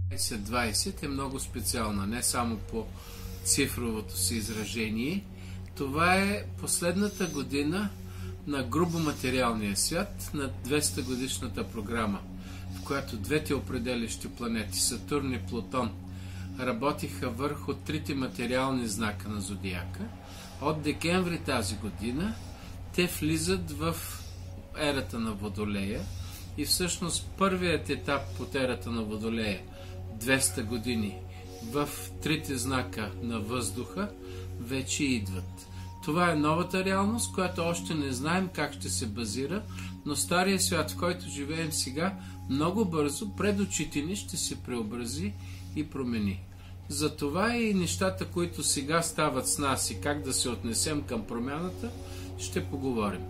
2020 е много специална, не само по цифровото си изражение. Това е последната година на грубоматериалния свят, на 200 годишната програма, в която двете определящи планети, Сатурн и Плутон, работиха върху трите материални знака на зодиака. От декември тази година те влизат в ерата на Водолея и всъщност първият етап от ерата на Водолея, 200 години, в трите знака на въздуха, вече идват. Това е новата реалност, която още не знаем как ще се базира, но стария свят, в който живеем сега, много бързо пред очите ни ще се преобрази и промени. Затова и нещата, които сега стават с нас и как да се отнесем към промяната, ще поговорим.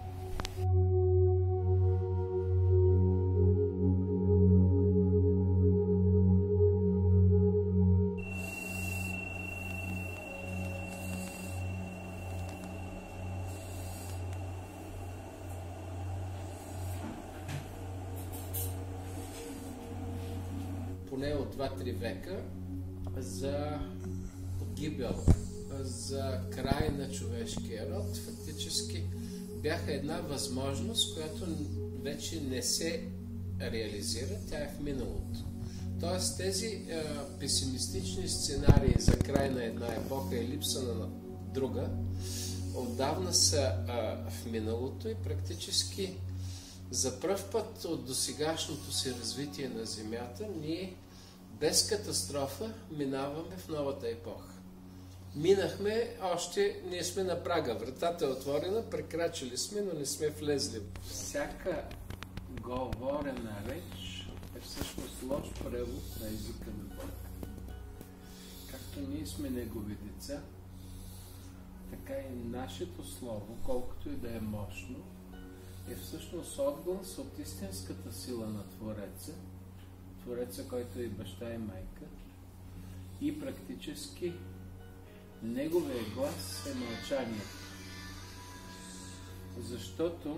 Поне от 2-3 века за гибел, за край на човешкия род, фактически бяха една възможност, която вече не се реализира, тя е в миналото. Тоест тези песимистични сценарии за край на една епоха и липса на друга, отдавна са в миналото и практически за пръв път от досегашното си развитие на Земята ние без катастрофа минаваме в новата епоха. Минахме, ние сме на прага. Вратата е отворена, прекрачили сме, но не сме влезли. Всяка говорена реч е всъщност лош превод на езика на Бога. Както ние сме Негови деца, така и нашето слово, колкото и да е мощно, е всъщност отглас от истинската сила на Твореца, който е и баща и майка, и практически неговия глас е мълчание. Защото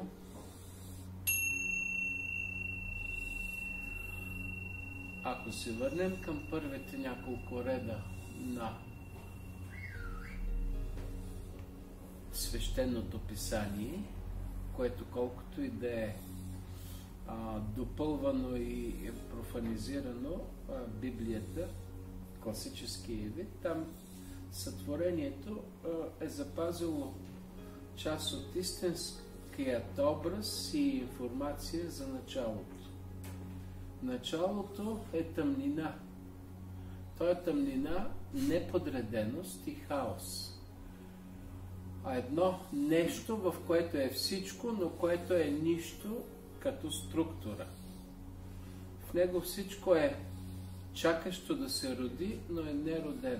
ако се върнем към първите няколко реда на свещеното писание, което колкото и да е допълвано и профанизирано, Библията, класическия вид, там сътворението е запазило част от истинският образ и информация за началото. Началото е тъмнина. То е тъмнина, неподреденост и хаос. А едно нещо, в което е всичко, но което е нищо като структура. В него всичко е чакащо да се роди, но е неродено.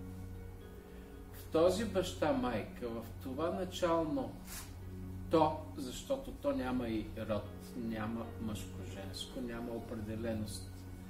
В този баща-майка, в това начално то, защото то няма и род, няма мъжко-женско, няма определеност,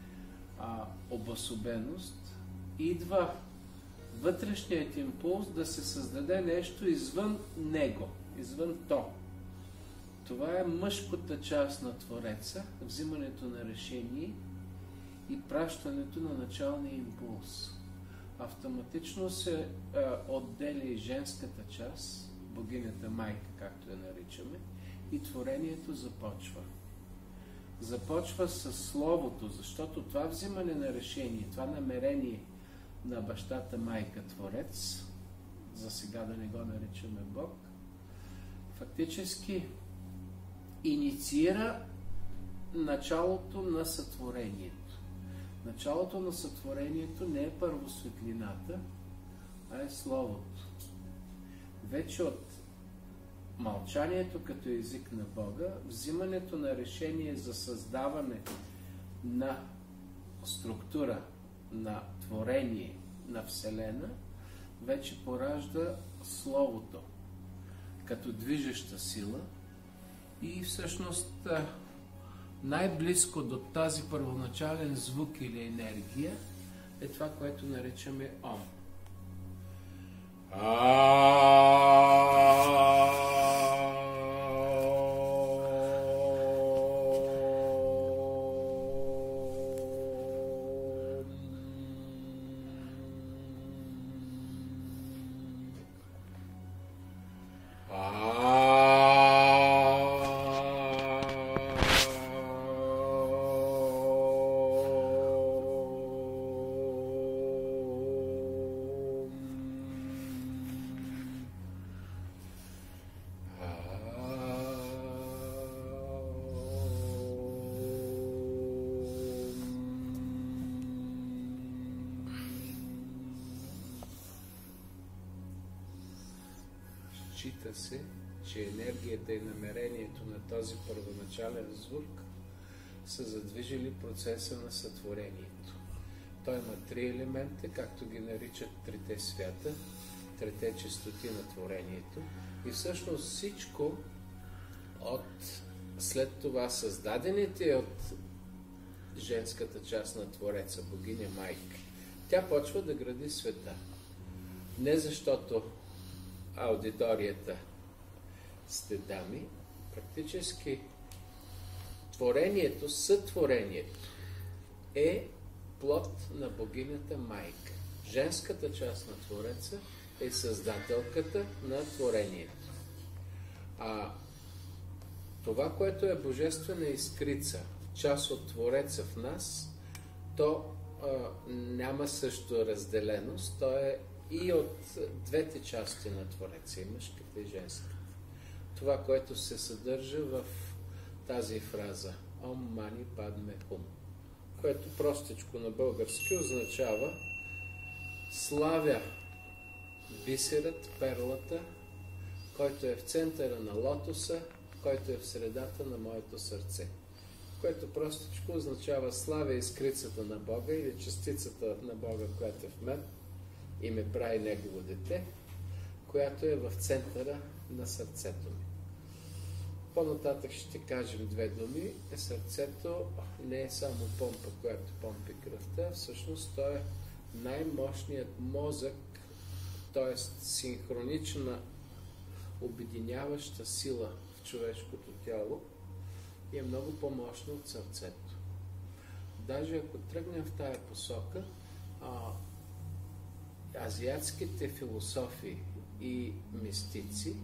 обособеност, идва вътрешният импулс да се създаде нещо извън него, извън то. Това е мъжката част на Твореца, взимането на решение и пращането на началния импулс. Автоматично се отделя и женската част, богинята майка, както я наричаме, и творението започва. Започва с Словото, защото това взимане на решение, това намерение на бащата майка Творец, за сега да не го наричаме Бог, фактически инициира началото на сътворението. Началото на сътворението не е първо светлината, а е Словото. Вече от мълчанието като език на Бога, взимането на решение за създаване на структура, на творение, на Вселена, вече поражда Словото като движеща сила и всъщност най-близко до тази първоначален звук или енергия е това, което наричаме Ом. Счита се, че енергията и намерението на този първоначален звук са задвижили процеса на сътворението. Той има три елемента, както ги наричат трите свята, трите чистоти на творението. И всъщност всичко от след това създадените от женската част на Твореца, богиня Майка, тя почва да гради света. Не защото аудиторията сте дами, практически творението, сътворението е плод на богинята Майка. Женската част на Твореца е създателката на творението. А това, което е божествена искрица, част от Твореца в нас, то няма също разделеност, то е и от двете части на Твореца, и мъжката и женската. Това, което се съдържа в тази фраза Ом Мани Падме Хум, което простичко на български означава славя бисерът, перлата, който е в центъра на лотоса, който е в средата на моето сърце. Което простичко означава славя искрицата на Бога или частицата на Бога, която е в мен и ме прави Негово дете, която е в центъра на сърцето ми. По-нататък ще кажем две думи. Сърцето не е само помпа, която помпи кръвта, всъщност то е най-мощният мозък, т.е. синхронична обединяваща сила в човешкото тяло и е много по-мощно от сърцето. Даже ако тръгнем в тая посока, азиатските философи и мистици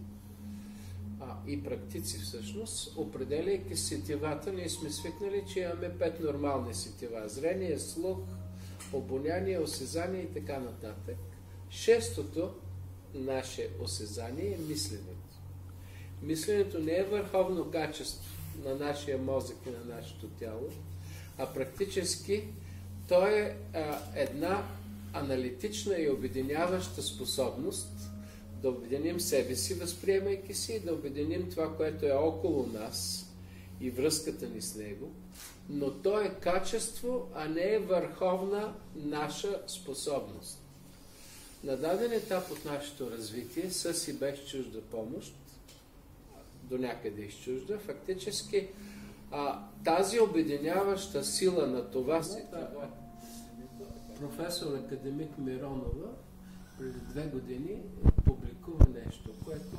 и практици всъщност, определяйки сетивата, ние сме свикнали, че имаме 5 нормални сетива. Зрение, слух, обоняние, осезание и така нататък. Шестото наше осезание е мисленето. Мисленето не е върховно качество на нашия мозък и на нашето тяло, а практически то е една аналитична и обединяваща способност да обединим себе си, възприемайки си, и да обединим това, което е около нас и връзката ни с него, но то е качество, а не е върховна наша способност. На даден етап от нашето развитие, с и без чужда помощ, до някъде из чужда, фактически тази обединяваща сила на това сетиво. Професор академик Миронова преди 2 години публикува нещо, което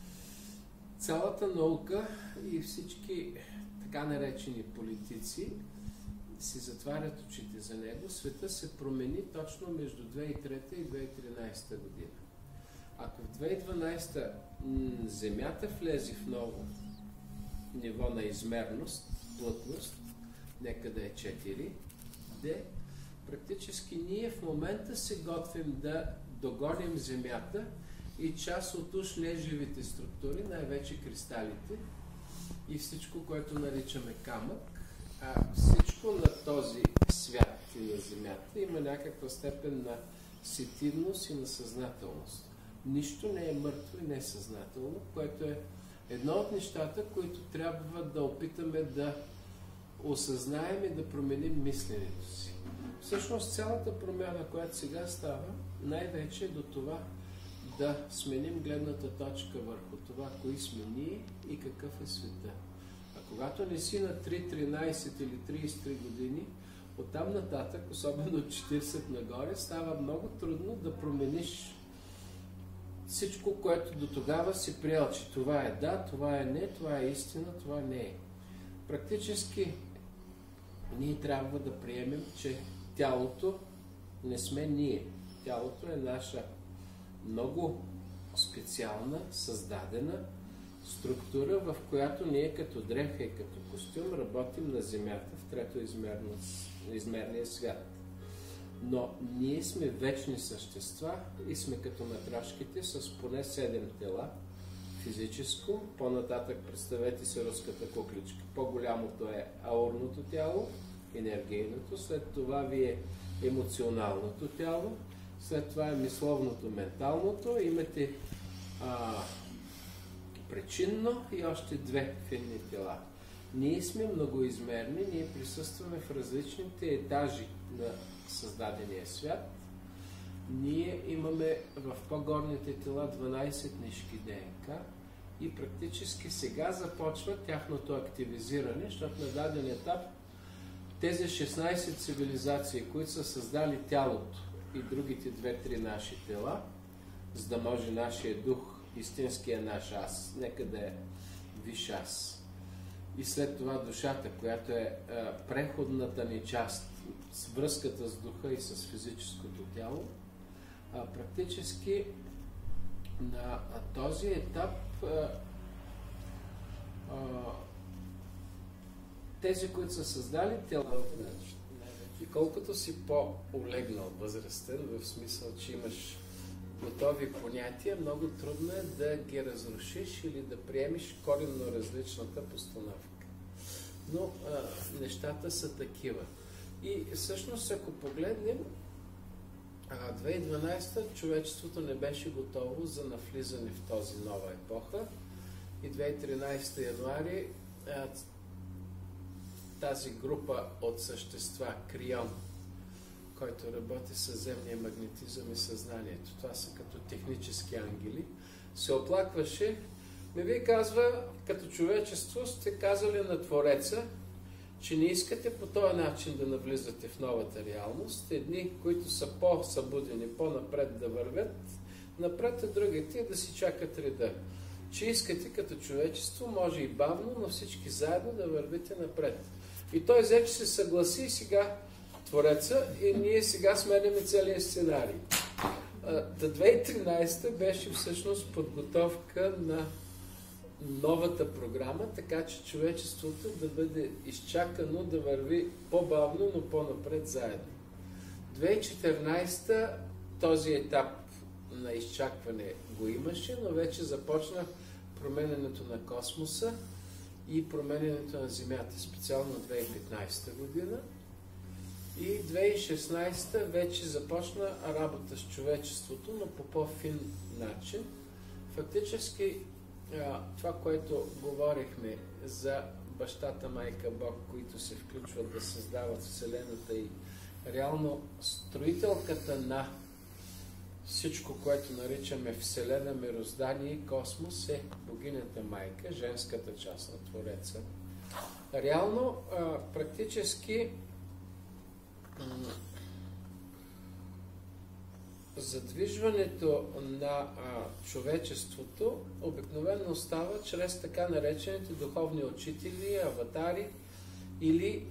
цялата наука и всички така наречени политици си затварят очите за него. Света се промени точно между 2003 и 2013 година. Ако в 2012 Земята влезе в ново ниво на измерност, плътност, нека да е 4, практически ние в момента се готвим да догоним Земята и част от уж неживите структури, най-вече кристалите и всичко, което наричаме камък, всичко на този свят и на Земята има някаква степен на сетивност и на съзнателност. Нищо не е мъртво и не е съзнателно, което е едно от нещата, които трябва да опитаме да осъзнаем и да променим мисленето си. Всъщност цялата промяна, която сега става, най-вече е до това да сменим гледната точка върху това, кои сме ние и какъв е света. А когато не си на 3, 13 или 33 години, оттам нататък, особено от 40 нагоре, става много трудно да промениш всичко, което до тогава си приел, че това е да, това е не, това е истина, това не е. Практически ние трябва да приемем, че тялото не сме ние. Тялото е наша много специална, създадена структура, в която ние като дреха и като костюм работим на Земята в третоизмерния свят. Но ние сме вечни същества и сме като матрошките с поне 7 тела, физическо, по-нататък представете си руската кукличка. По-голямото е аурното тяло, енергийното, след това ви е емоционалното тяло, след това е мисловното, менталното, имате причинно и още две финни тела. Ние сме многоизмерни, ние присъстваме в различните етажи на създадения свят. Ние имаме в по-горните тела 12 нишки ДНК и практически сега започва тяхното активизиране, защото на даден етап тези 16 цивилизации, които са създали тялото и другите 2-3 наши тела, за да може нашия дух, истинския наш аз, нека да е виш аз, и след това душата, която е преходната ни част, с връзката с духа и с физическото тяло, практически на този етап тези, които са създали тялото, и колкото си по-олегнал, възрастен, в смисъл, че имаш готови понятия, много трудно е да ги разрушиш или да приемеш коренно различната постановка. Но нещата са такива. И всъщност, ако погледнем, 2012 човечеството не беше готово за навлизане в този нова епоха и 2013 януари тази група от същества, Крион, който работи с земния магнетизъм и съзнанието, това са като технически ангели, се оплакваше. Ви казва, като човечество сте казали на Твореца, че не искате по този начин да навлизате в новата реалност. Едни, които са по-събудени, по-напред да вървят, напред, а другите да си чакат реда. Че искате като човечество, може и бавно, но всички заедно да вървите напред. И той взе, че се съгласи и сега Твореца и ние сега сменяме целия сценарий. 2013 беше всъщност подготовка на новата програма, така че човечеството да бъде изчакано, да върви по-бавно, но по-напред заедно. 2014 този етап на изчакване го имаше, но вече започна променянето на космоса и променянето на Земята, специално 2015 година. И 2016 вече започна работа с човечеството, но по по-фин начин. Фактически това, което говорихме за бащата, майка, Бог, които се включват да създават Вселената и реално строителката на всичко, което наричаме Вселена, мироздание и космос, е богинята майка, женската част на Твореца. Реално, практически задвижването на човечеството обикновено става чрез така наречените духовни учители, аватари или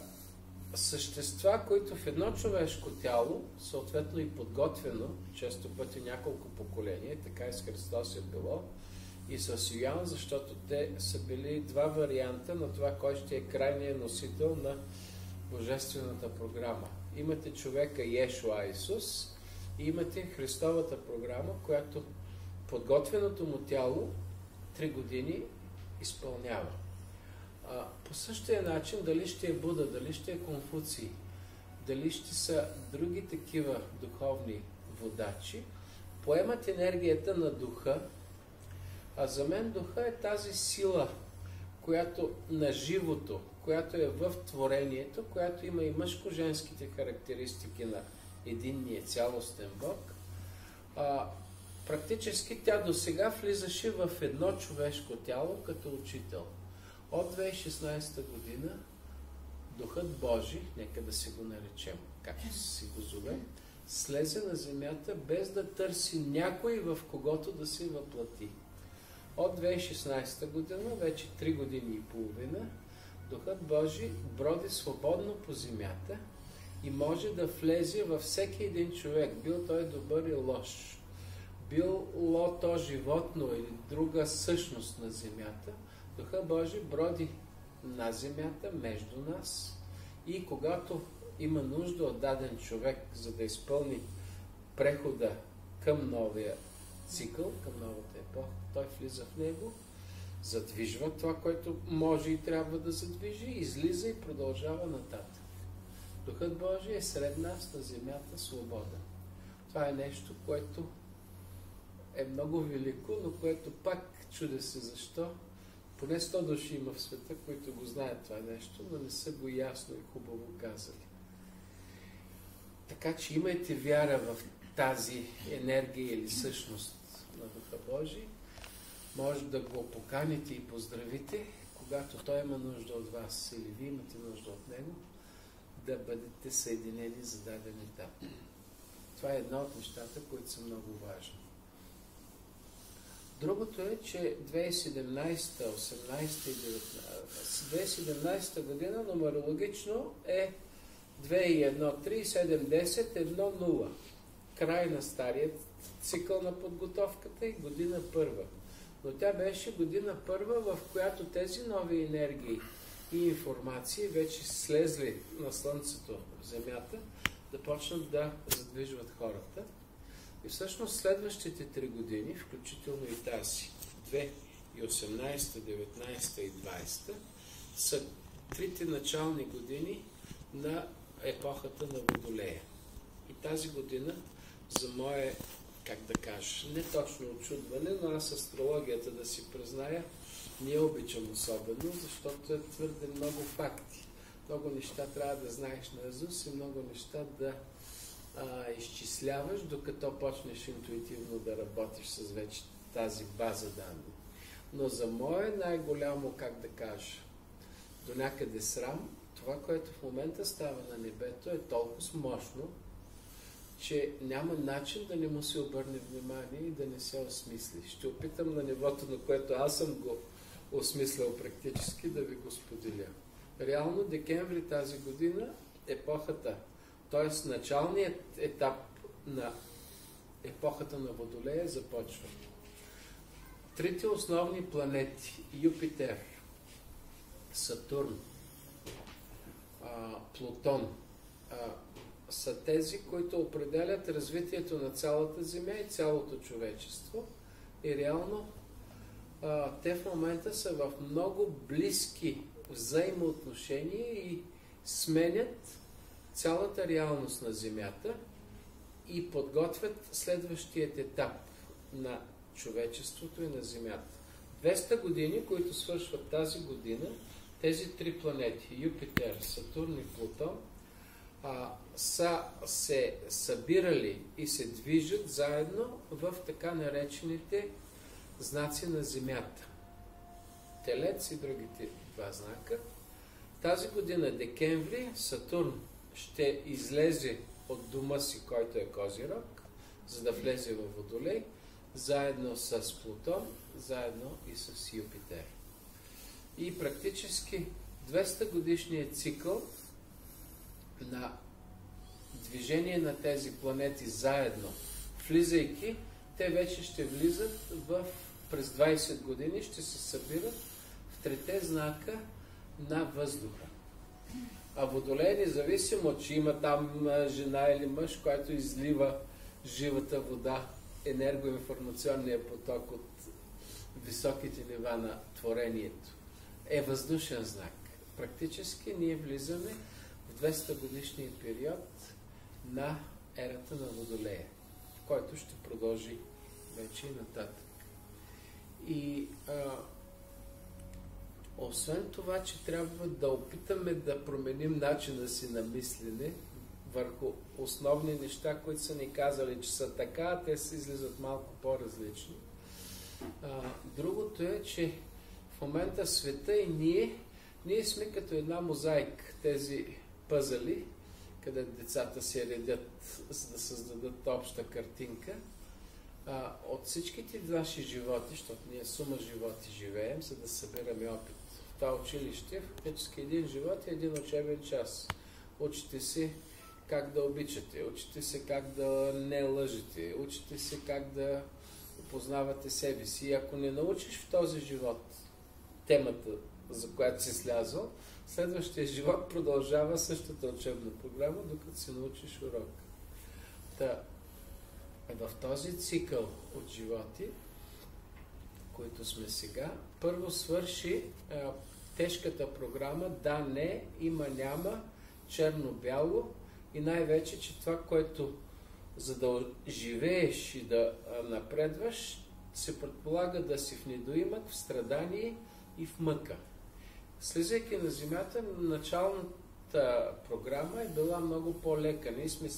същества, които в едно човешко тяло, съответно и подготвено, често пъти няколко поколения, така и с Христос е било, и с Йоан, защото те са били два варианта на това, кой ще е крайният носител на Божествената програма. Имате човека Йешуа Исус и имате Христовата програма, която подготвеното му тяло 3 години изпълнява. По същия начин, дали ще е Буда, дали ще е Конфуций, дали ще са други такива духовни водачи, поемат енергията на духа, а за мен духа е тази сила, която на живото, която е в творението, която има и мъжко-женските характеристики на единния цялостен Бог. Практически тя до сега влизаше в едно човешко тяло като учител. От 2016 година Духът Божий, нека да си го наречем, както си го зове, слезе на земята без да търси някой, в когото да се въплати. От 2016 година, вече 3 години и половина, Духът Божий броди свободно по земята и може да влезе във всеки един човек, бил той добър и лош, било то животно или друга същност на земята. Духът Божий броди на земята, между нас, и когато има нужда от даден човек, за да изпълни прехода към новия цикъл, към новата епоха, той влиза в него, задвижва това, което може и трябва да задвижи, излиза и продължава нататък. Духът Божий е сред нас на земята свободен. Това е нещо, което е много велико, но което пак чудя се защо. Поне 100 души има в света, които го знаят това нещо, но не са го ясно и хубаво казали. Така че имайте вяра в тази енергия или същност на Духа Божий. Може да го поканите и поздравите, когато той има нужда от вас или вие имате нужда от него, да бъдете съединени за даден етап. Това е една от нещата, които са много важни. Другото е, че 2017, 18 и 2017 година нумерологично е 2,1,3,7,10,1,0. Край на стария цикъл на подготовката и година първа. Но тя беше година първа, в която тези нови енергии и информации вече слезли на Слънцето в Земята, да почнат да задвижват хората. И всъщност следващите 3 години, включително и тази, 2018, 2019 и 2020, са трите начални години на епохата на Водолея. И тази година, за мое, как да кажа, не точно очудване, но аз астрологията, да си призная, не я обичам особено, защото е твърде много факти. Много неща трябва да знаеш наизуст и много неща да изчисляваш, докато почнеш интуитивно да работиш с вече тази база данни. Но за мое най-голямо, как да кажа, до някъде срам, това, което в момента става на небето, е толкова мощно, че няма начин да не му се обърне внимание и да не се осмисли. Ще опитам на нивото, на което аз съм го осмислял практически, да ви го споделя. Реално декември тази година епохата, т.е. началният етап на епохата на Водолея започва. Трите основни планети – Юпитер, Сатурн, Плутон са тези, които определят развитието на цялата Земя и цялото човечество. И реално те в момента са в много близки взаимоотношения и сменят цялата реалност на Земята и подготвят следващият етап на човечеството и на Земята. 200 години, които свършват тази година, тези три планети, Юпитер, Сатурн и Плутон, са се събирали и се движат заедно в така наречените знаци на Земята. Телец и другите два знака. Тази година, декември, Сатурн ще излезе от дома си, който е Козирог, за да влезе в Водолей, заедно с Плутон, заедно и с Юпитер. И практически 200 годишният цикъл на движение на тези планети заедно, влизайки, те вече ще влизат през 20 години, ще се събират в трите знака на въздуха. А Водолей, независимо, че има там жена или мъж, който излива живата вода, енергоинформационния поток от високите нива на творението, е въздушен знак. Практически ние влизаме в 200 годишния период на ерата на Водолея, който ще продължи вече и нататък. И освен това, че трябва да опитаме да променим начина си на мислене върху основни неща, които са ни казали, че са така, а те се излизат малко по-различни. Другото е, че в момента света и ние сме като една мозайка, тези пъзели, където децата се редят, за да създадат обща картинка. От всичките наши животи, защото ние сума животи живеем, за да събираме опит. В това училище, фактически един живот и един учебен час. Учите се как да обичате, учите се как да не лъжете, учите се как да опознавате себе си. И ако не научиш в този живот темата, за която си слязал, следващия живот продължава същата учебна програма, докато си научиш урок. В този цикъл от животи, които сме сега, първо свърши тежката програма да, не, има, няма, черно-бяло и най-вече, че това, което За да живееш и да напредваш, се предполага да си в недоимък, в страдание и в мъка. Слизайки на земята, началната програма е била много по-лека. Ние сме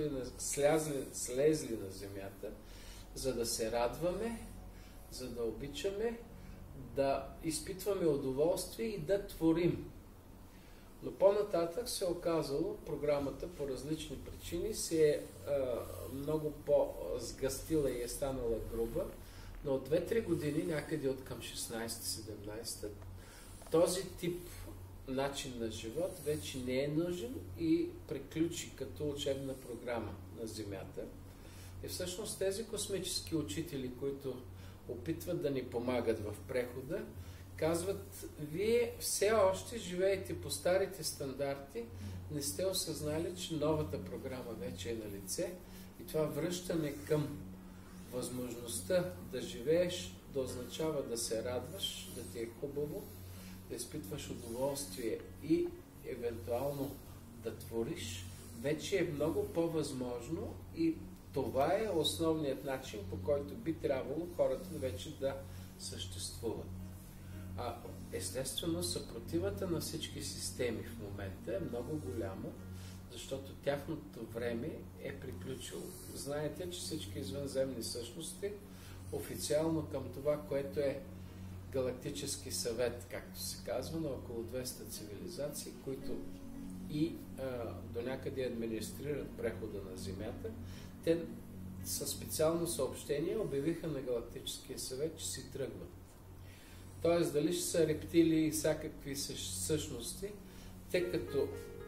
слезли на земята, за да се радваме, за да обичаме, да изпитваме удоволствие и да творим. Но по-нататък се е оказало, програмата по различни причини се е много по-сгъстила и е станала груба, но от 2-3 години, някъде от към 16-17, този тип начин на живот вече не е нужен и приключи като учебна програма на Земята. И всъщност тези космически учители, които опитват да ни помагат в прехода, казват, вие все още живеете по старите стандарти, не сте осъзнали, че новата програма вече е на лице и това връщане към възможността да живееш, да означава да се радваш, да ти е хубаво, да изпитваш удоволствие и евентуално да твориш, вече е много по-възможно и това е основният начин, по който би трябвало хората вече да съществуват. Естествено, съпротивата на всички системи в момента е много голямо, защото тяхното време е приключило. Знаете, че всички извънземни същности официално към това, което е Галактически съвет, както се казва, на около 200 цивилизации, които и до някъде администрират прехода на Земята, те със специално съобщение обявиха на Галактическия съвет, че си тръгват. Тоест, дали ще са рептилии и всякакви същности, те като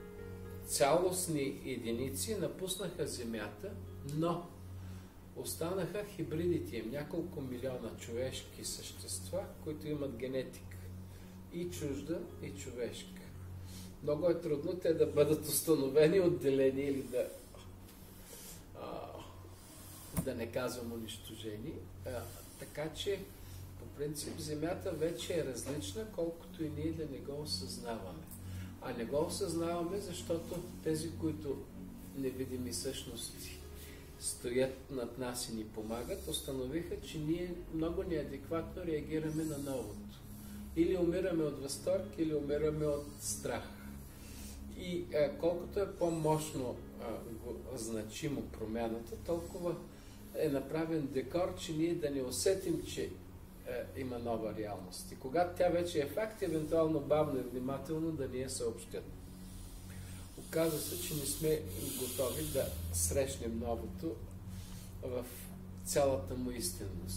цялостни единици напуснаха Земята, но останаха хибридите им, няколко милиона човешки същества, които имат генетика и чужда, и човешка. Много е трудно те да бъдат установени, отделени или да не казвам унищожени. Така че, по принцип, Земята вече е различна, колкото и ние да не го осъзнаваме. А не го осъзнаваме, защото тези, които невидими същности стоят над нас и ни помагат, установиха, че ние много неадекватно реагираме на новото. Или умираме от възторг, или умираме от страх. И колкото е по-мощно значимо промяната, толкова е направен декор, че ние да не усетим, че има нова реалност. И когато тя вече е факт, евентуално бавно и внимателно да ни я съобщят. Оказва се, че не сме готови да срещнем новото в цялата му истинност.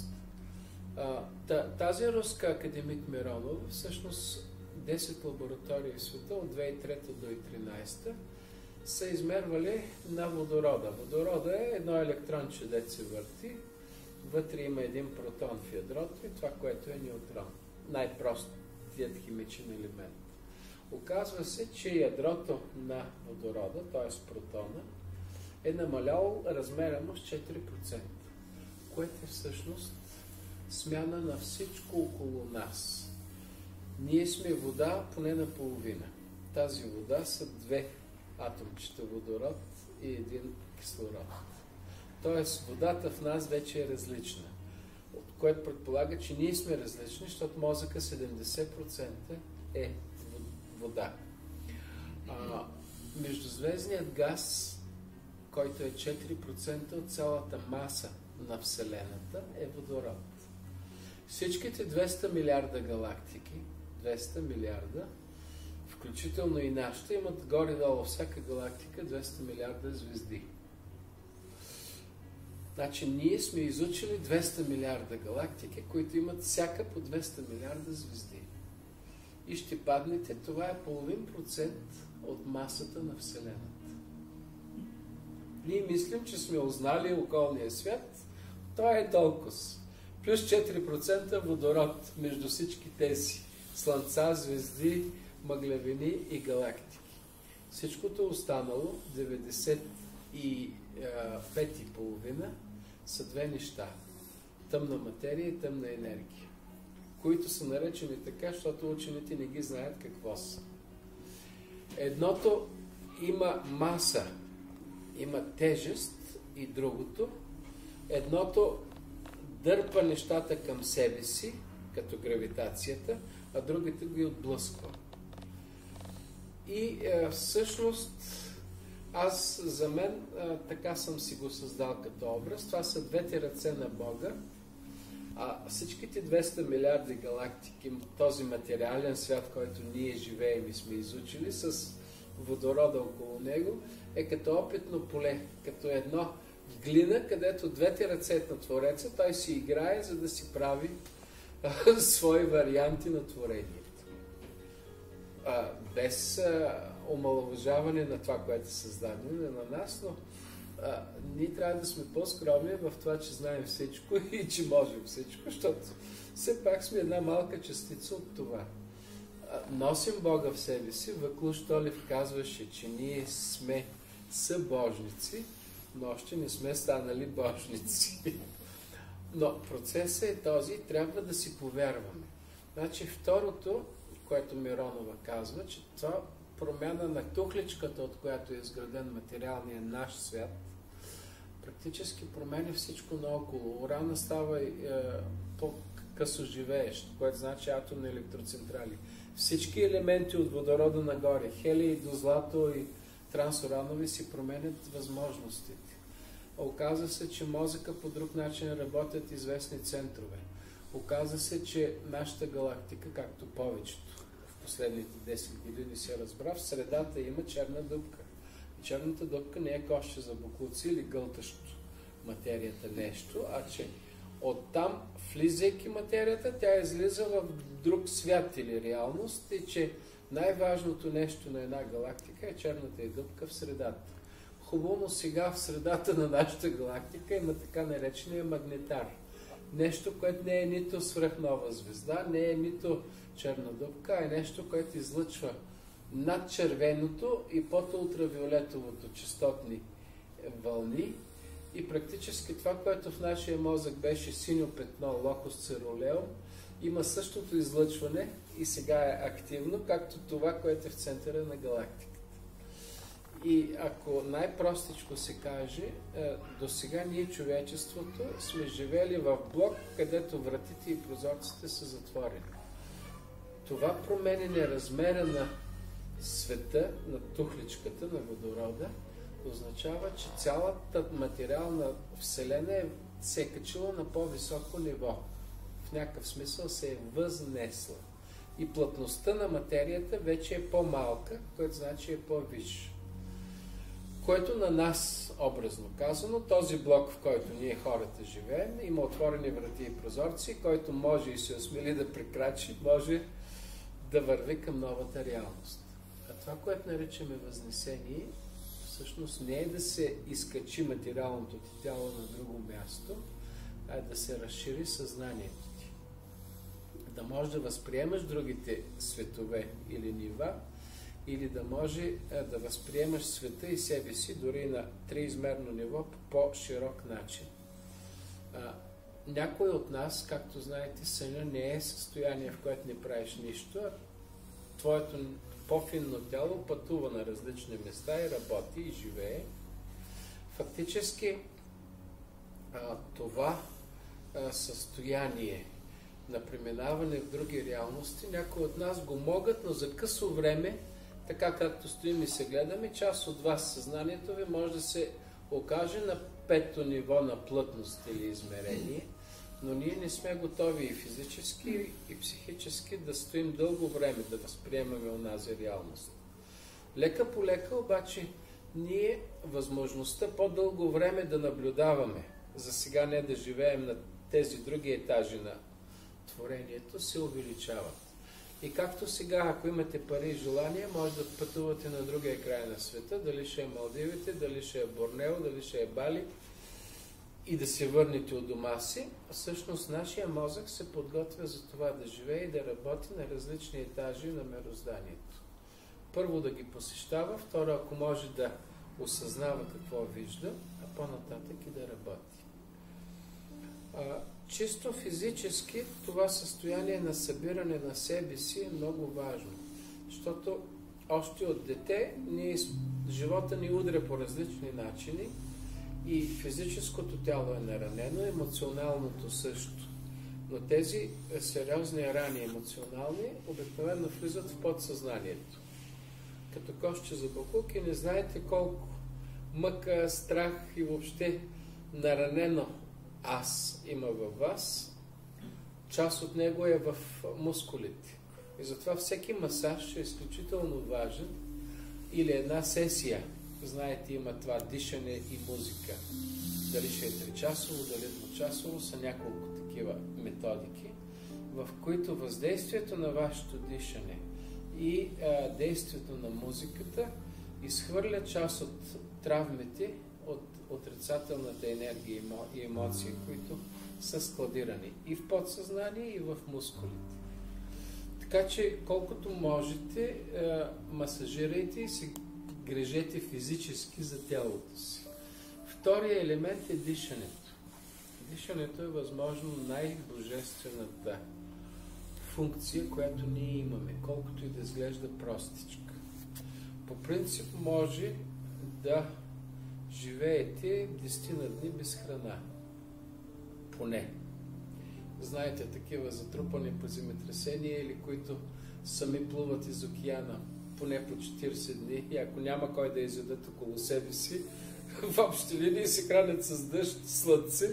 Тази руска академик Миронов, всъщност 10 лаборатории в света от 2003 до 2013 са измервали на водорода. Водорода е едно електронче, дето се върти. Вътре има един протон в ядрото и това, което е неутрон. Най-простият химичен елемент. Оказва се, че ядрото на водорода, т.е. протона, е намаляло размера му с 4%, което е всъщност смяна на всичко около нас. Ние сме вода поне наполовина. Тази вода са 2 атомчета водород и 1 кислород. Тоест водата в нас вече е различна, което предполага, че ние сме различни, защото мозъка 70% е вода. Междузвездният газ, който е 4% от цялата маса на Вселената, е водород. Всичките 200 милиарда галактики, 200 милиарда, включително и нашата, имат горе-долу всяка галактика 200 милиарда звезди. Значи ние сме изучили 200 милиарда галактики, които имат всяка по 200 милиарда звезди. И ще паднете, това е 0,5% от масата на Вселената. Ние мислим, че сме узнали околния свят, това е толкова. Плюс 4% водород между всички тези слънца, звезди, мъглявини и галактики. Всичкото останало, 95,5%, са 2 неща. Тъмна материя и тъмна енергия, които са наречени така, защото учените не ги знаят какво са. Едното има маса, има тежест и другото. Едното дърпа нещата към себе си, като гравитацията, а другите ги отблъсква. И всъщност аз за мен така съм си го създал като образ. Това са двете ръце на Бога. Всичките 200 милиарди галактики, този материален свят, който ние живеем и сме изучили, с водорода около него, е като опитно поле, като едно глина, където двете ръце на Твореца, той си играе, за да си прави свои варианти на творението. Без омаловажаване на това, което е създадено на нас, но ние трябва да сме по-скромни в това, че знаем всичко и че можем всичко, защото все пак сме една малка частица от това. Носим Бога в себе си. Ваклу Штолев казваше, че ние сме събожници, но още не сме станали божници. Но процесът е този, трябва да си повярваме. Значи второто, което Миронова казва, че това промяна на тухличката, от която е изграден материалния наш свят, практически променя всичко наоколо. Урана става по-късоживеещ, което значи атомни електроцентрали. Всички елементи от водорода нагоре, хелий до злато и трансуранови си променят възможностите. Оказва се, че мозъка по друг начин работят известни центрове. Оказва се, че нашата галактика, както повечето в последните 10 години се разбра, в средата има черна дупка. И черната дупка не е кошче за боклуци или гълтащо материята нещо, а че оттам, влизайки материята, тя излиза в друг свят или реалност и че най-важното нещо на една галактика е черната й дупка в средата. Хубаво, но сега в средата на нашата галактика има така наречения магнетар. Нещо, което не е нито свръхнова звезда, не е нито черна дупка, а е нещо, което излъчва над червеното и под ултравиолетовото частотни вълни. И практически това, което в нашия мозък беше синьо петно, локус церулеум, има същото излъчване и сега е активно, както това, което е в центъра на галактиката. И ако най-простичко се каже, до сега ние, човечеството, сме живели в блок, където вратите и прозорците са затворени. Това променене размера на света, на тухличката, на водорода, означава, че цялата материална вселена се е качила на по-високо ниво. В някакъв смисъл се е възнесла. И плътността на материята вече е по-малка, което значи е по-висша. Което на нас, образно казано, този блок, в който ние хората живеем, има отворени врати и прозорци, който може и се осмели да прекрачи, може да върви към новата реалност. А това, което наричаме възнесение, всъщност не е да се изкачи материалното ти тяло на друго място, а е да се разшири съзнанието ти. Да можеш да възприемаш другите светове или нива, или да може да възприемаш света и себе си дори на триизмерно ниво по по-широк начин. Някой от нас, както знаете, съня не е състояние, в което не правиш нищо, а твоето по-финно тяло пътува на различни места и работи и живее. Фактически това състояние на преминаване в други реалности, някои от нас го могат, но за късо време, така както стоим и се гледаме, част от вас, съзнанието ви може да се окаже на пето ниво на плътност или измерение, но ние не сме готови и физически, и психически да стоим дълго време да възприемаме онази реалност. Лека по лека обаче ние възможността по-дълго време да наблюдаваме, за сега не да живеем на тези други етажи на творението, се увеличават. И както сега, ако имате пари и желание, може да пътувате на другия край на света, дали ще е Малдивите, дали ще е Борнео, дали ще е Бали, и да се върнете от дома си. Всъщност нашия мозък се подготвя за това да живее и да работи на различни етажи на мирозданието. Първо да ги посещава, второ, ако може да осъзнава какво вижда, а по-нататък и да работи. Чисто физически това състояние на събиране на себе си е много важно, защото още от дете живота ни удря по различни начини И физическото тяло е наранено, емоционалното също. Но тези сериозни рани, емоционални, обикновено влизат в подсъзнанието. Като кошче за боклук и не знаете колко мъка, страх и въобще наранено аз има във вас. Част от него е в мускулите. И затова всеки масаж е изключително важен. Или една сесия. Знаете, има това дишане и музика. Дали ще е 3-часово, дали 2-часово, са няколко такива методики, в които въздействието на вашето дишане и действието на музиката изхвърля част от травмите, от отрицателната енергия и емоции, които са складирани и в подсъзнание, и в мускулите. Така че, колкото можете, масажирайте и се грижете физически за тялото си. Втория елемент е дишането. Дишането е възможно най-божествената функция, която ние имаме, колкото и да изглежда простичка. По принцип може да живеете 10 дни без храна. Поне. Знаете, такива затрупани по земетресения или които сами плуват из океана поне по 40 дни и ако няма кой да изядат около себе си, в общи линии се хранят с дъжд, слънце.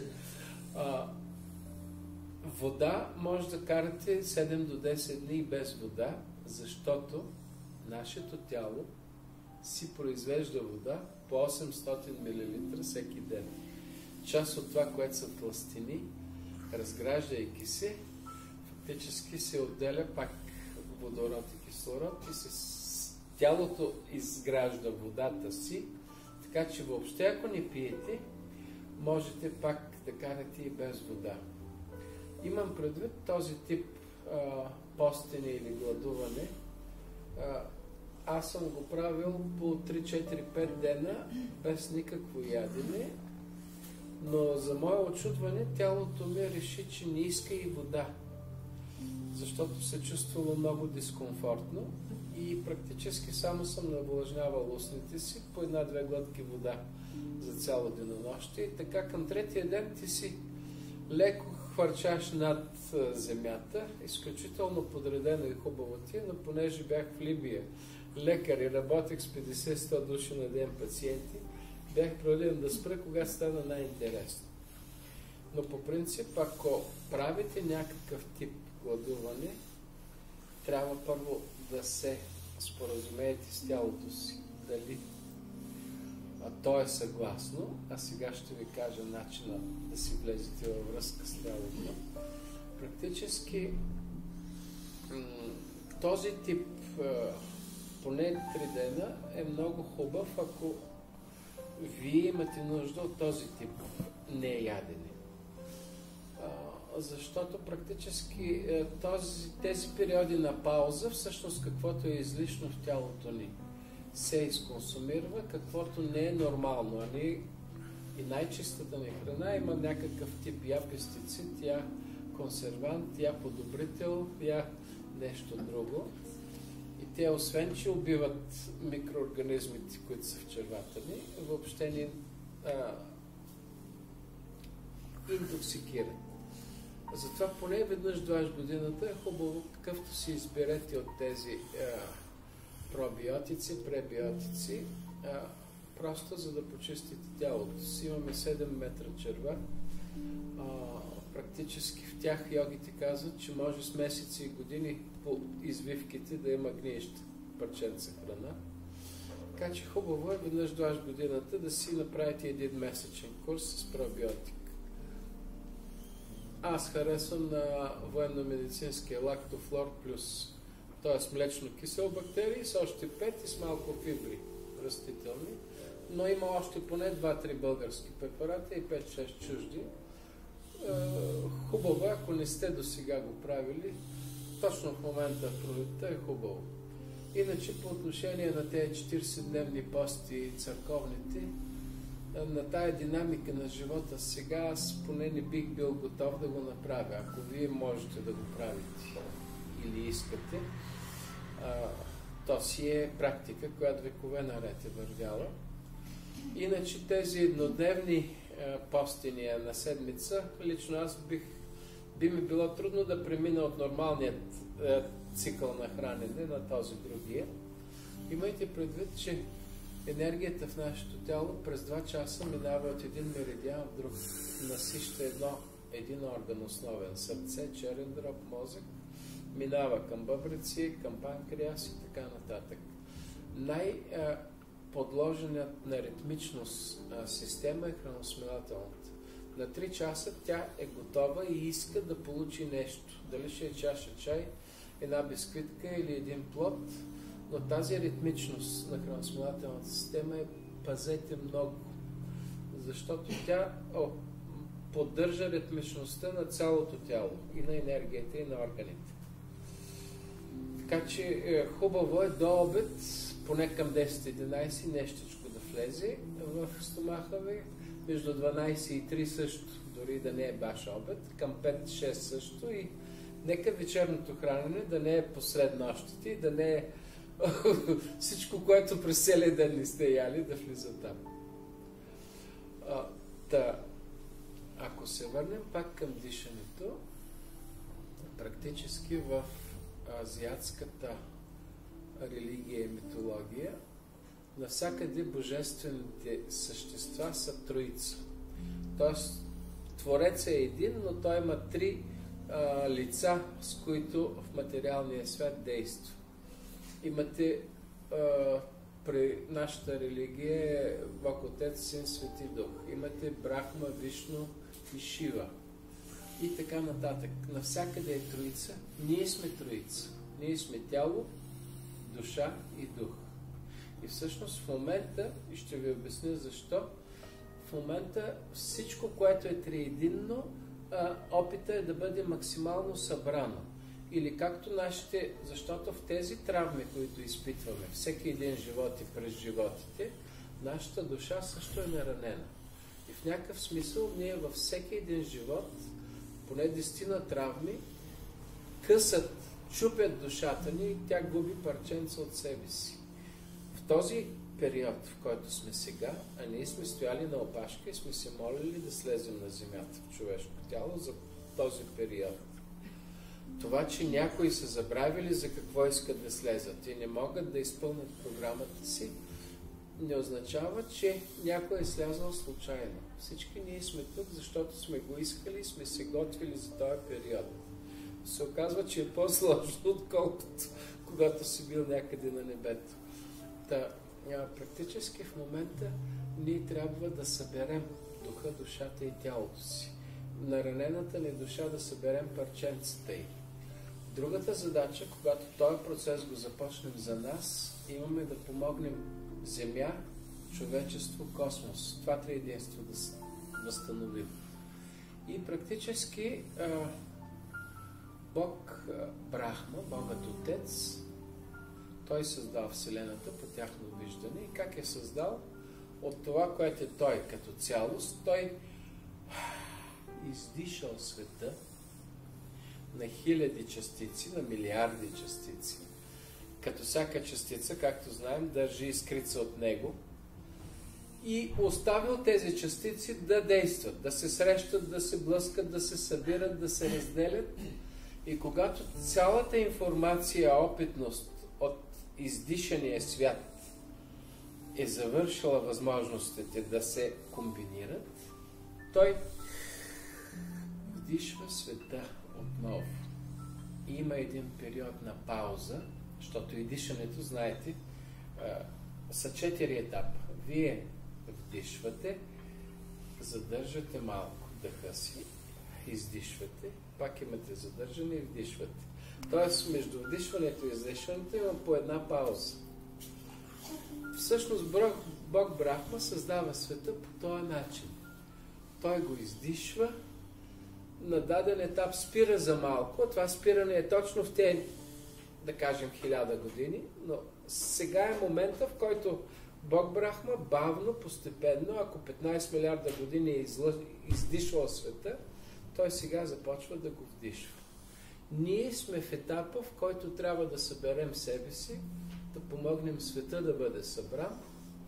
Вода може да карате 7 до 10 дни без вода, защото нашето тяло си произвежда вода по 800 мл всеки ден. Част от това, което са тлъстини, разграждайки се, фактически се отделя пак водород и кислород и тялото изгражда водата си, така че въобще ако не пиете, можете пак да карате и без вода. Имам предвид този тип постене или гладуване. Аз съм го правил по 3-4-5 дена без никакво ядене, но за мое очудване тялото ми реши, че не иска и вода, защото се чувствало много дискомфортно и практически само съм навлажнявал устните си по 1-2 глътки вода за цяло денонощие. И така към третия ден ти си леко хвърчаш над земята, изключително подредено и хубаво ти, но понеже бях в Либия лекар и работех с 50-100 души на ден пациенти, бях принуден да спра, когато стана най-интересно. Но по принцип, ако правите някакъв тип гладуване, трябва първо да се споразумеете с тялото си, дали то е съгласно, а сега ще ви кажа начина да си влезете във връзка с тялото. Практически този тип поне 3 дена е много хубав, ако вие имате нужда от този тип неядене. Защото практически тези периоди на пауза, всъщност каквото е излишно в тялото ни, се изконсумира, каквото не е нормално. А ние и най-чистата ни храна има някакъв тип я пестицид, я консервант, я подобрител, я нещо друго. И те, освен че убиват микроорганизмите, които са в червата ни, въобще ни интоксикират. Затова поне веднъж 2 годината е хубаво, какъвто си изберете от тези пробиотици, пребиотици, просто за да почистите тялото си. Имаме 7 метра черва. Практически в тях йогите казват, че може с месеци и години по извивките да има гниеща парченца храна. Така че хубаво е веднъж 2 годината да си направите 1-месечен курс с пробиотик. Аз харесвам на военно-медицинския лактофлор плюс, т.е. млечно-кисел бактерии с още 5 и с малко фибри растителни, но има още поне 2-3 български препарата и 5-6 чужди. Хубаво, ако не сте до сега го правили, точно в момента в пролетта е хубаво. Иначе по отношение на тези 40-дневни пости и църковните, на тая динамика на живота сега аз поне не бих бил готов да го направя. Ако вие можете да го правите или искате, то си е практика, която векове наред е вървяла. Иначе тези еднодневни постения на седмица, лично аз би ми било трудно да премина от нормалният цикъл на хранене на този другия. Имайте предвид, че енергията в нашето тяло през 2 часа минава от един меридиан в друг. Насища един орган основен, сърце, черен дроб, мозък, минава към бъбреци, към панкреас и така нататък. Подложеният на ритмичност система е храносмилателната. На 3 часа тя е готова и иска да получи нещо. Дали ще е чаша чай, една бисквитка или един плод, но тази ритмичност на храносмилателната система пазете много, защото тя поддържа ритмичността на цялото тяло и на енергията и на органите. Така че хубаво е до обед, поне към 10-11 нещичко да влезе в стомаха ви, между 12 и 3 също, дори да не е баш обед, към 5-6 също и нека вечерното хранене да не е посред нощите и да не е всичко, което през целия ден не сте яли, да влиза там. Ако се върнем пак към дишането, практически в азиатската религия и митология, навсякъде божествените същества са троица. Тоест, Творец е един, но той има 3 лица, с които в материалния свят действа. Имате при нашата религия Бог Отец, Син, Свети Дух. Имате Брахма, Вишну и Шива. И така нататък. Навсякъде е троица. Ние сме троица. Ние сме тяло, душа и дух. И всъщност в момента, и ще ви обясня защо, в момента всичко, което е триединно, опита е да бъде максимално събрано. Или както нашите, защото в тези травми, които изпитваме, всеки един живот и през животите, нашата душа също е наранена. И в някакъв смисъл ние във всеки един живот, поне 10 травми, късат, чупят душата ни и тя губи парченца от себе си. В този период, в който сме сега, а ние сме стояли на опашка и сме се молили да слезем на земята в човешко тяло за този период. Това, че някои са забравили за какво искат да слезат и не могат да изпълнят програмата си, не означава, че някой е слязал случайно. Всички ние сме тук, защото сме го искали и сме се готвили за този период. Се оказва, че е по-сложно, отколкото когато си бил някъде на небето. Практически в момента ние трябва да съберем духа, душата и тялото си. На ранената ни душа да съберем парченцата й. Другата задача, когато този процес го започнем за нас, имаме да помогнем Земя, човечество, космос. Това триединство да се възстановим. И практически Бог Брахма, Богът Отец, той създал Вселената по тяхно виждане. И как е създал? От това, което е той като цялост, той издишал света на хиляди частици, на милиарди частици. Като всяка частица, както знаем, държи искрица от него и оставил тези частици да действат, да се срещат, да се блъскат, да се събират, да се разделят. И когато цялата информация, опитност от издишания свят е завършила възможностите да се комбинират, той вдишва света отново. И има един период на пауза, защото и дишането, знаете, са 4 етапа. Вие вдишвате, задържате малко дъха си, издишвате, пак имате задържане и вдишвате. Тоест, между вдишването и издишването има по една пауза. Всъщност, Бог Брахма създава света по този начин. Той го издишва, на даден етап спира за малко. Това спиране е точно в тези, да кажем, 1000 години, но сега е момента, в който Бог Брахма бавно, постепенно, ако 15 милиарда години е издишвал света, той сега започва да го вдишва. Ние сме в етапа, в който трябва да съберем себе си, да помогнем света да бъде събран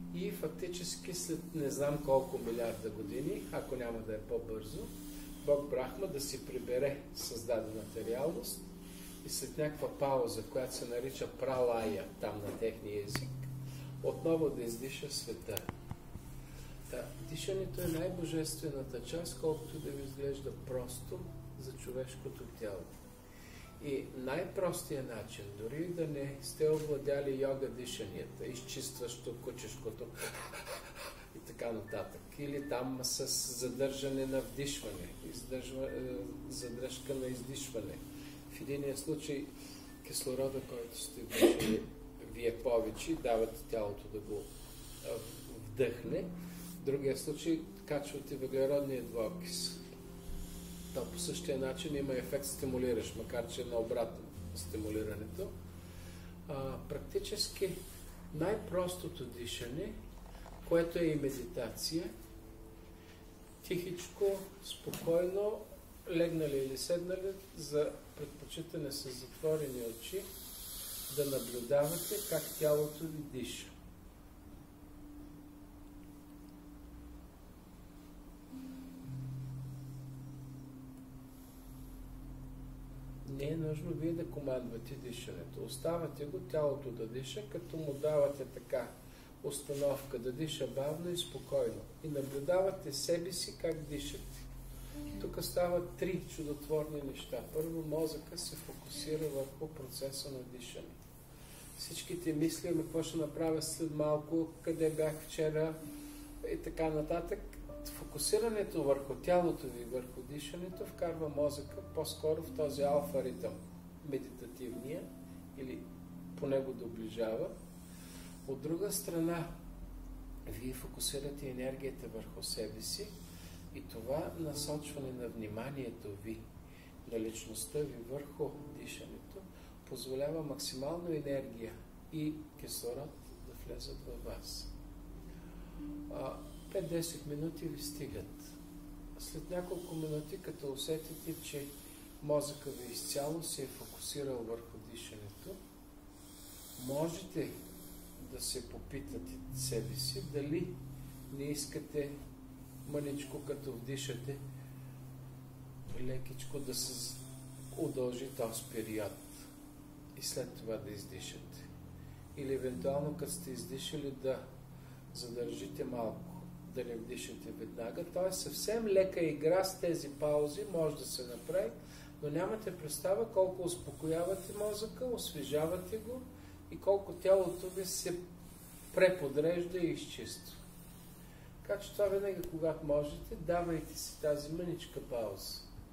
И фактически след не знам колко милиарда години, ако няма да е по-бързо, Бог Брахма да си прибере създадената реалност и след някаква пауза, която се нарича пралая, там на техния език, отново да издиша света. Дишането е най-божествената част, колкото да ви изглежда просто за човешкото тяло. И най-простият начин, дори да не сте овладяли йога дишанията, изчистващо кучешкото и така нататък, или там с задържане на вдишване, задръжка на издишване. В единия случай кислорода, който сте вдишали вие повече, давате тялото да го вдъхне. В другия случай качвате въглеродния двуокис. То по същия начин има ефект стимулиращ, макар че е наобратно стимулирането. Практически най-простото дишане, което е и медитация, тихичко, спокойно, легнали или седнали, за предпочитане с затворени очи, да наблюдавате как тялото ви диша. Не е нужно вие да командвате дишането. Оставате го тялото да диша, като му давате така установка да диша бавно и спокойно. И наблюдавате себе си как дишате. Тук стават три чудотворни неща. Първо, мозъка се фокусира върху процеса на дишане. Всичките мисли, какво ще направя след малко, къде бях вчера и така нататък. Фокусирането върху тялото ви, върху дишането, вкарва мозъка по-скоро в този алфа ритъм, медитативния, или поне го доближава. От друга страна, вие фокусирате енергията върху себе си и това насочване на вниманието ви, на личността ви върху дишането, позволява максимално енергия и кислород да влезат във вас. 5-10 минути ви стигат. След няколко минути, като усетите, че мозъка ви изцяло се е фокусирал върху дишането, можете да се попитате себе си дали не искате мъничко, като вдишате, лекичко да се удължи този период и след това да издишате. Или евентуално, като сте издишали, да задържите малко, да не вдишате веднага. Т.е. съвсем лека игра с тези паузи може да се направи, но нямате представа колко успокоявате мозъка, освежавате го и колко тялото ви се преподрежда и изчиства. Така че това винаги, когато можете, давайте си тази мъничка пауза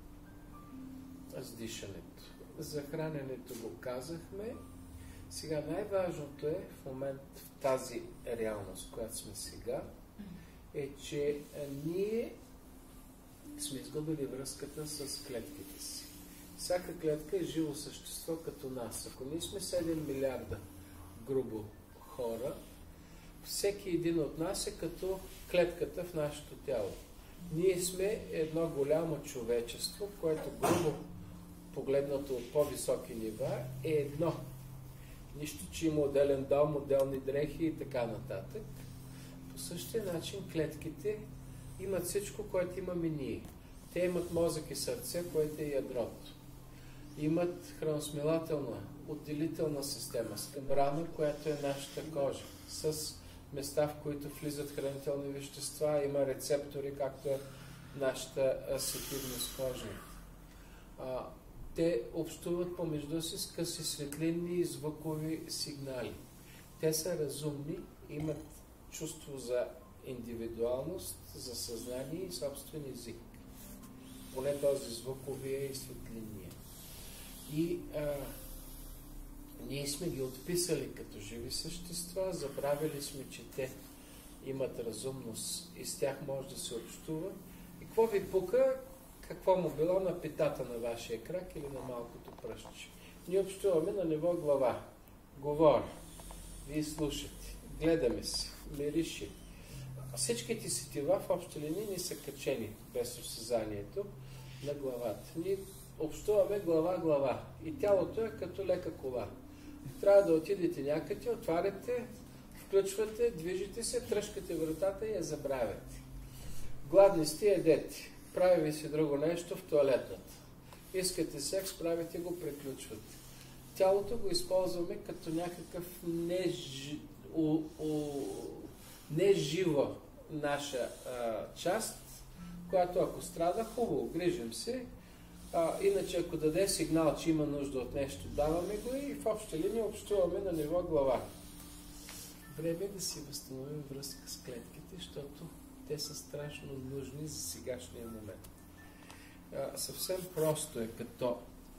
с дишането. За храненето го казахме. Сега най-важното е в момент в тази реалност, която сме сега, е, че ние сме изгубили връзката с клетките си. Всяка клетка е живо същество като нас. Ако ние сме 7 милиарда грубо хора, всеки един от нас е като клетката в нашето тяло. Ние сме едно голямо човечество, което грубо погледнато от по-високи нива е едно. Нищо, че има отделен дом, отделни дрехи и така нататък. По същия начин клетките имат всичко, което имаме ние. Те имат мозък и сърце, което е ядрото. Имат храносмилателна, отделителна система, с мембрана, която е нашата кожа, с места, в които влизат хранителни вещества, има рецептори, както е нашата сетивност кожна. Те общуват помежду си с къси светлинни и звукови сигнали. Те са разумни, имат чувство за индивидуалност, за съзнание и собствен език. Поне този звуковия и светлинния. И ние сме ги отписали като живи същества, забравили сме, че те имат разумност и с тях може да се общува. И какво ви пука, какво му било на питата на вашия крак или на малкото пръстче. Ние общуваме на ниво глава. Говоря. Вие слушате. Гледаме си. Мириши. Всичките сетива в общи линии ни са качени без осезанието на главата. Ние общуваме глава-глава. И тялото е като лека кола. Трябва да отидете някъде, отваряте, включвате, движите се, тръжкате вратата и я забравяте. Гладни сте, едете. Прави ви си друго нещо в тоалетната. Искате секс, правите го, приключвате. Тялото го използваме като някакъв нежива наша част, която ако страда, хубаво, грижим се. Иначе ако даде сигнал, че има нужда от нещо, даваме го и в обща линия общуваме на ниво глава. Време е да си възстановим връзка с клетките, защото те са страшно нужни за сегашния момент. Съвсем просто е като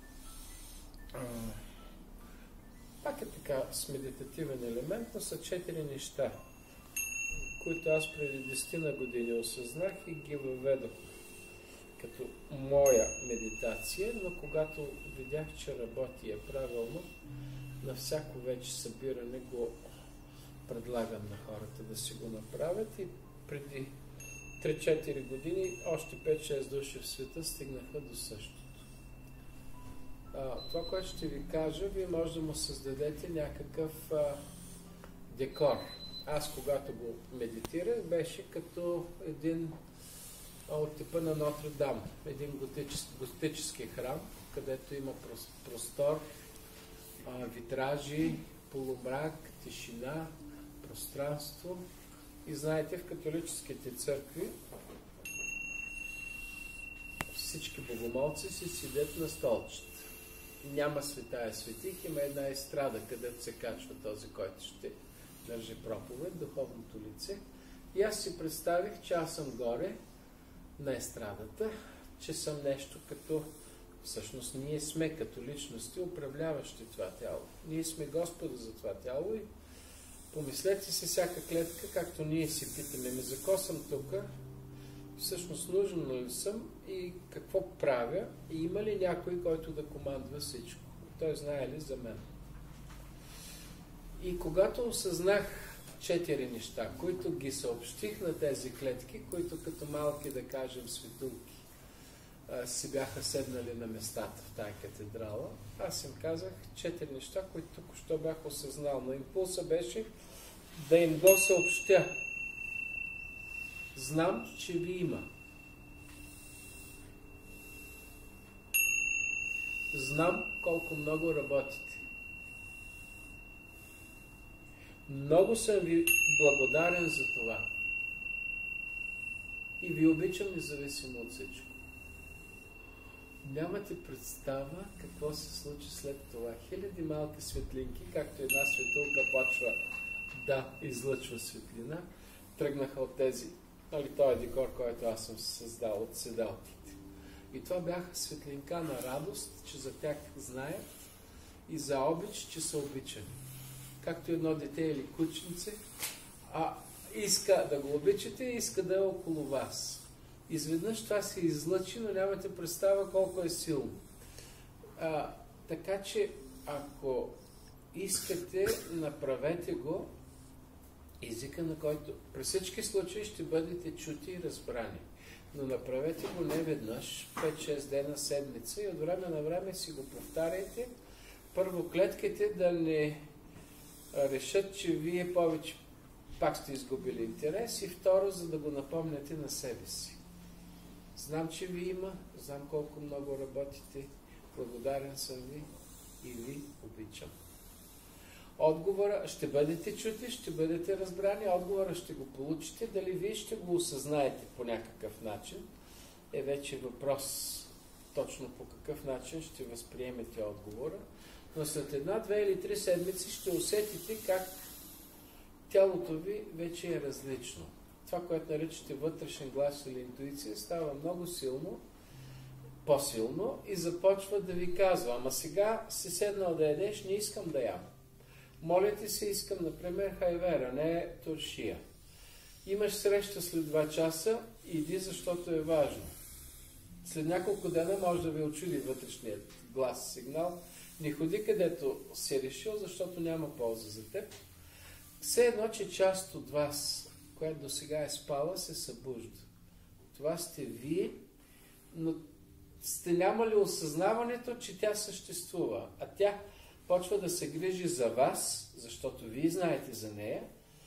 пак е така с медитативен елемент, но са 4 неща, които аз преди 10 години осъзнах и ги въведох като моя медитация, но когато видях, че работи е правилно, на всяко вече събиране го предлагам на хората да си го направят и преди 3-4 години още 5-6 души в света стигнаха до същото. Това, което ще ви кажа, вие може да му създадете някакъв декор. Аз, когато го медитирах, беше като един от типа на Нотр-Дам, един готически храм, където има простор, витражи, полумрак, тишина, пространство. И знаете, в католическите църкви всички богомолци си седят на столчета. Няма светая светих, има една естрада, където се качва този, който ще държи проповед, духовното лице. И аз си представих, че аз съм горе на естрадата, че съм нещо като... Всъщност ние сме като личности, управляващи това тяло. Ние сме Господа за това тяло и помислете си всяка клетка, както ние си питаме, за какво съм тук, всъщност нужен ли съм и какво правя и има ли някой, който да командва всичко. Той знае ли за мен. И когато осъзнах 4 неща, които ги съобщих на тези клетки, които като малки, да кажем, светулки, си бяха седнали на местата в тая катедрала, аз им казах 4 неща, които току-що бях осъзнал. Но импулса беше да им го съобщя. Знам, че ви има. Знам колко много работите. Много съм ви благодарен за това. И ви обичам независимо от всичко. Нямате представа какво се случи след това. Хиляди малки светлинки, както една светулка почва да излъчва светлина, тръгнаха от тези, този декор, който аз съм създал от седалките. И това бяха светлинка на радост, че за тях знаят и за обич, че са обичани. Както едно дете или кученце, иска да го обичате и иска да е около вас. Изведнъж това се излъчи, но нямате представа колко е силно. Така че, ако искате, направете го езика, на който при всички случаи ще бъдете чути и разбрани. Но направете го не веднъж, 5-6 дена, седмица и от време на време си го повтаряйте. Първо, клетките да не решат, че вие повече пак сте изгубили интерес и второ, за да го напомняте на себе си. Знам, че ви има, знам колко много работите, благодарен съм ви и ви обичам. Отговора ще бъдете чути, ще бъдете разбрани, отговора ще го получите, дали вие ще го осъзнаете по някакъв начин, е вече въпрос точно по какъв начин ще възприемете отговора, но след 1, 2 или 3 седмици ще усетите как тялото ви вече е различно. Това, което наричате вътрешен глас или интуиция, става много силно, по-силно и започва да ви казва, ама сега си седнал да ядеш, не искам да ям. Моля ти се, искам, например, хайвера, не туршия. Имаш среща след 2 часа, иди, защото е важно. След няколко дена може да ви очуди вътрешният глас, сигнал. Не ходи където си решил, защото няма полза за теб. Все едно, че част от вас, която до сега е спала, се събужда. Това сте вие, но сте нямали осъзнаването, че тя съществува. А тя почва да се грижи за вас, защото вие знаете за нея,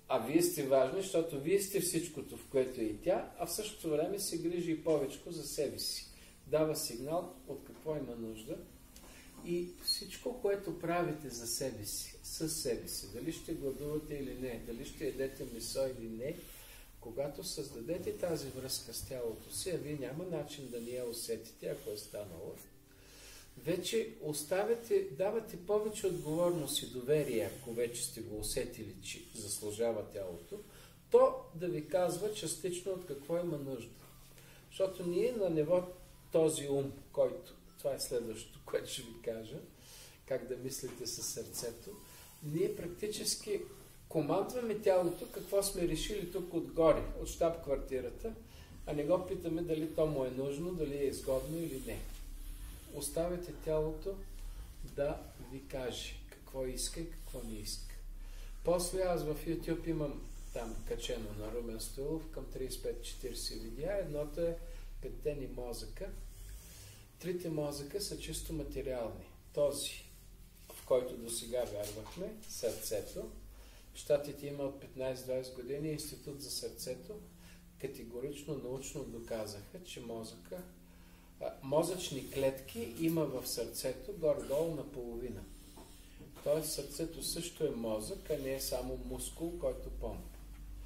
А вие сте важни, защото вие сте всичкото, в което е и тя, а в същото време се грижи и повечко за себе си. Дава сигнал от какво има нужда. И всичко, което правите за себе си, със себе си, дали ще гладувате или не, дали ще едете месо или не, когато създадете тази връзка с тялото си, а вие няма начин да не я усетите, ако е станало, вече давате повече отговорност и доверие, ако вече сте го усетили, че заслужава тялото, то да ви казва частично от какво има нужда. Защото ние на ниво този ум, който, това е следващото, което ще ви кажа, как да мислите със сърцето, ние практически командваме тялото какво сме решили тук отгоре, от щаб-квартирата, а не го питаме дали то му е нужно, дали е изгодно или не. Оставяте тялото да ви каже какво иска и какво не иска. После аз в YouTube имам там качено на Румен Стоилов към 35-40 видеа. Едното е 5 мозъка. 3 мозъка са чисто материални. Този, в който до сега вярвахме, сърцето. В Щатите има от 15-20 години Институт за сърцето. Категорично научно доказаха, че мозъчни клетки има в сърцето горе-долу наполовина. Тоест сърцето също е мозък, а не е само мускул, който помпа.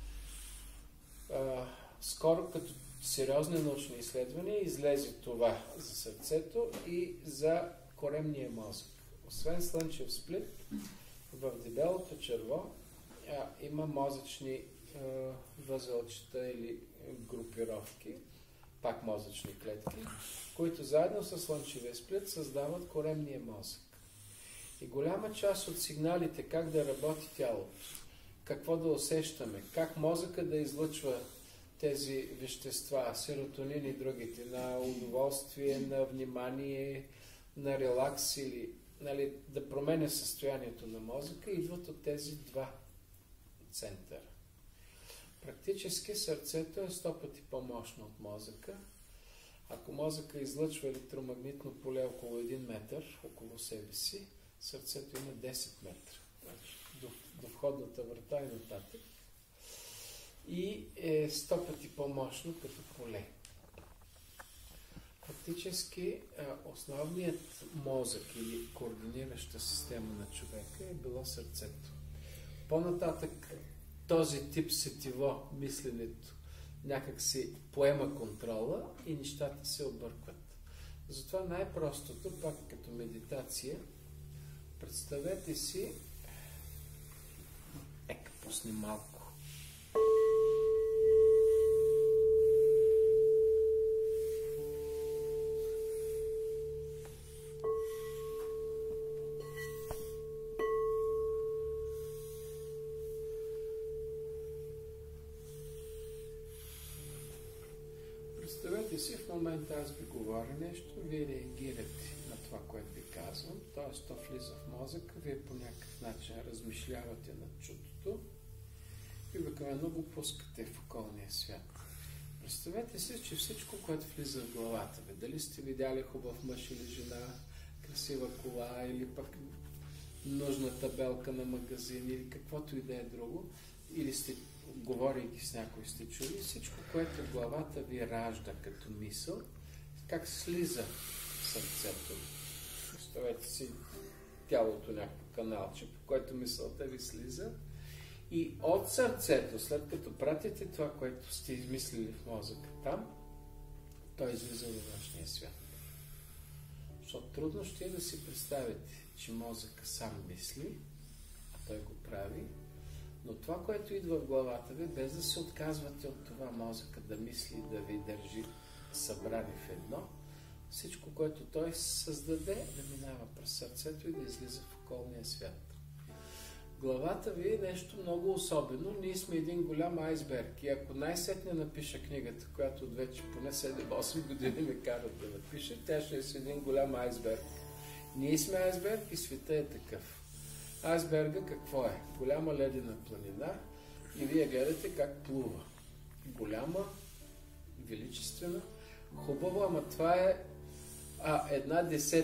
Скоро като сериозни научни изследвания излезе това за сърцето и за коремния мозък. Освен слънчев сплит, в дебелото черво има мозъчни възелчета или групировки, пак мозъчни клетки, които заедно с слънчевия сплит създават коремния мозък. И голяма част от сигналите как да работи тялото, какво да усещаме, как мозъка да излъчва тези вещества, серотонин и другите, на удоволствие, на внимание, на релакс или да променя състоянието на мозъка, идват от тези два центъра. Практически сърцето е 100 пъти по-мощно от мозъка. Ако мозъка излъчва електромагнитно поле около 1 метър около себе си, сърцето има 10 метра. До входната врата и нататък. И е 100 пъти по-мощно като поле. Фактически основният мозък или координираща система на човека е било сърцето. По-нататък този тип сетиво мисленето някак си поема контрола и нещата се объркват. Затова най-простото, пак като медитация, представете си, пусни малко. Представете си, в момента аз ви говоря нещо, вие реагирате на това, което ви казвам, т.е. то влиза в мозъка, вие по някакъв начин размишлявате над чутото и обикновено го пускате в околния свят. Представете си, че всичко, което влиза в главата ви, дали сте видяли хубав мъж или жена, красива кола или пък нужна табелка на магазин или каквото и да е друго, или сте, говорейки с някой, сте чули, всичко, което в главата ви ражда като мисъл, как слиза в сърцето. Представете си тялото някакво каналче, по което мисълта ви слиза и от сърцето, след като пратите това, което сте измислили в мозъка там, той излиза във външния свят. Защото трудно ще е да си представите, че мозъка сам мисли, а той го прави, но това, което идва в главата ви, без да се отказвате от това мозъка да мисли и да ви държи събрани в едно, всичко, което той създаде, да минава през сърцето и да излиза в околния свят. Главата ви е нещо много особено. Ние сме един голям айсберг. И ако най-сетне напиша книгата, която от вече поне 7-8 години ме карат да напиша, тя ще е един голям айсберг. Ние сме айсберг и света е такъв. Айсберга какво е? Голяма ледена планина и вие гледате как плува. Голяма, величествена, хубава, ама това е 1/10.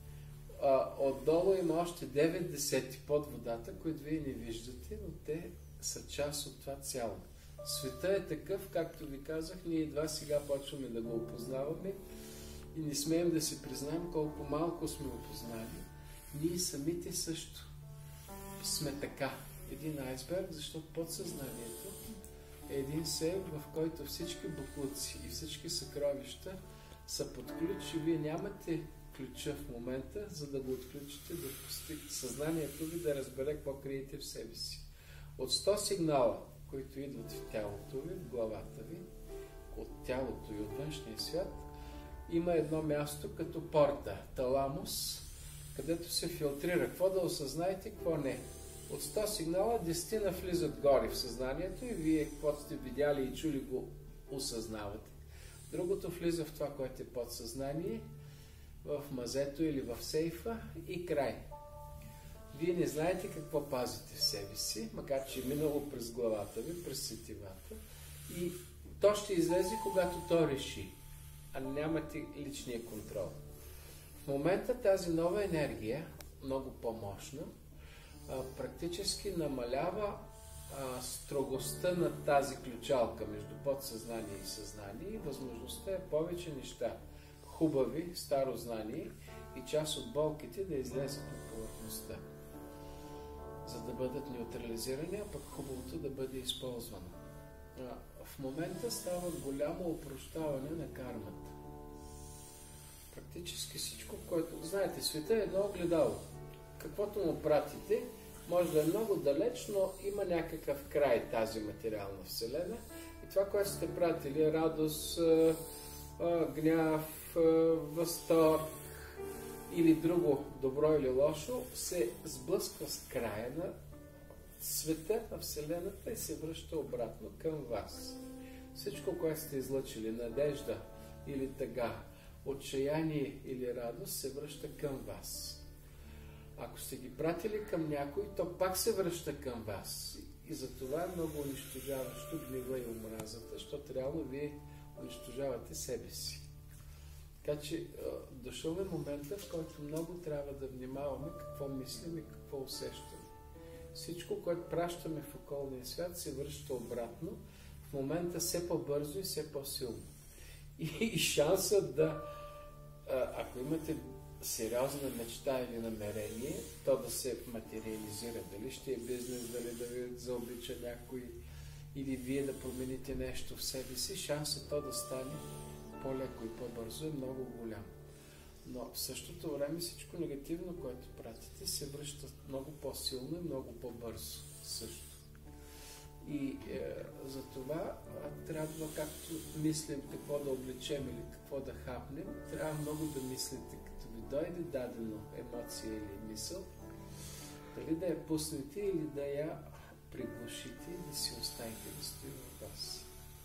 Отдолу има още 9 десети под водата, които вие не виждате, но те са част от това цяло. Света е такъв, както ви казах, ние едва сега почваме да го опознаваме и не смеем да си признаем колко малко сме опознали. Ние самите също сме така. Един айсберг, защото подсъзнанието е един сейф, в който всички боклуци и всички съкровища са под ключ и вие нямате ключа в момента, за да го отключите, да пустите съзнанието ви да разбере какво криете в себе си. От 100 сигнала, които идват в тялото ви, в главата ви, от тялото и от външния свят, има едно място като порта, таламус, където се филтрира какво да осъзнаете, какво не. От 100 сигнала 10 влизат горе в съзнанието и вие, каквото сте видяли и чули, го осъзнавате. Другото влиза в това, което е подсъзнание, в мазето или в сейфа и край. Вие не знаете какво пазите в себе си, макар че е минало през главата ви, през сетивата, и то ще излезе, когато то реши, а нямате личния контрол. В момента тази нова енергия, много по-мощна, практически намалява строгостта на тази ключалка между подсъзнание и съзнание и възможността е повече неща, хубави, старо знание и част от болките да излезат на повърхността, за да бъдат неутрализирани, а пък хубавото да бъде използвано. В момента става голямо опрощаване на кармата. Практически всичко, което... Знаете, света е едно огледало. Каквото му пратите, може да е много далеч, но има някакъв край тази материална вселена. И това, което сте пратили, радост, гняв, възторг или друго добро или лошо, се сблъсква с края на света, на вселената и се връща обратно към вас. Всичко, което сте излъчили, надежда или тъга, отчаяние или радост, се връща към вас. Ако сте ги пратили към някой, то пак се връща към вас. И затова е много унищожаващо гнева и омразата, защото реално вие унищожавате себе си. Така че дошъл е момента, в който много трябва да внимаваме какво мислим и какво усещаме. Всичко, което пращаме в околния свят, се връща обратно, в момента все по-бързо и все по-силно. И шансът да, ако имате сериозна мечта или намерение, то да се материализира. Дали ще е бизнес, дали да ви заобича някой, или вие да промените нещо в себе си, шансът то да стане по-леко и по-бързо е много голям. Но в същото време всичко негативно, което пратите, се връща много по-силно и много по-бързо също. И за това трябва, както мислим какво да облечем или какво да хапнем, трябва много да мислите, като ви дойде дадено емоция или мисъл, дали да я пуснете или да я приглушите и да си оставите да стои в вас.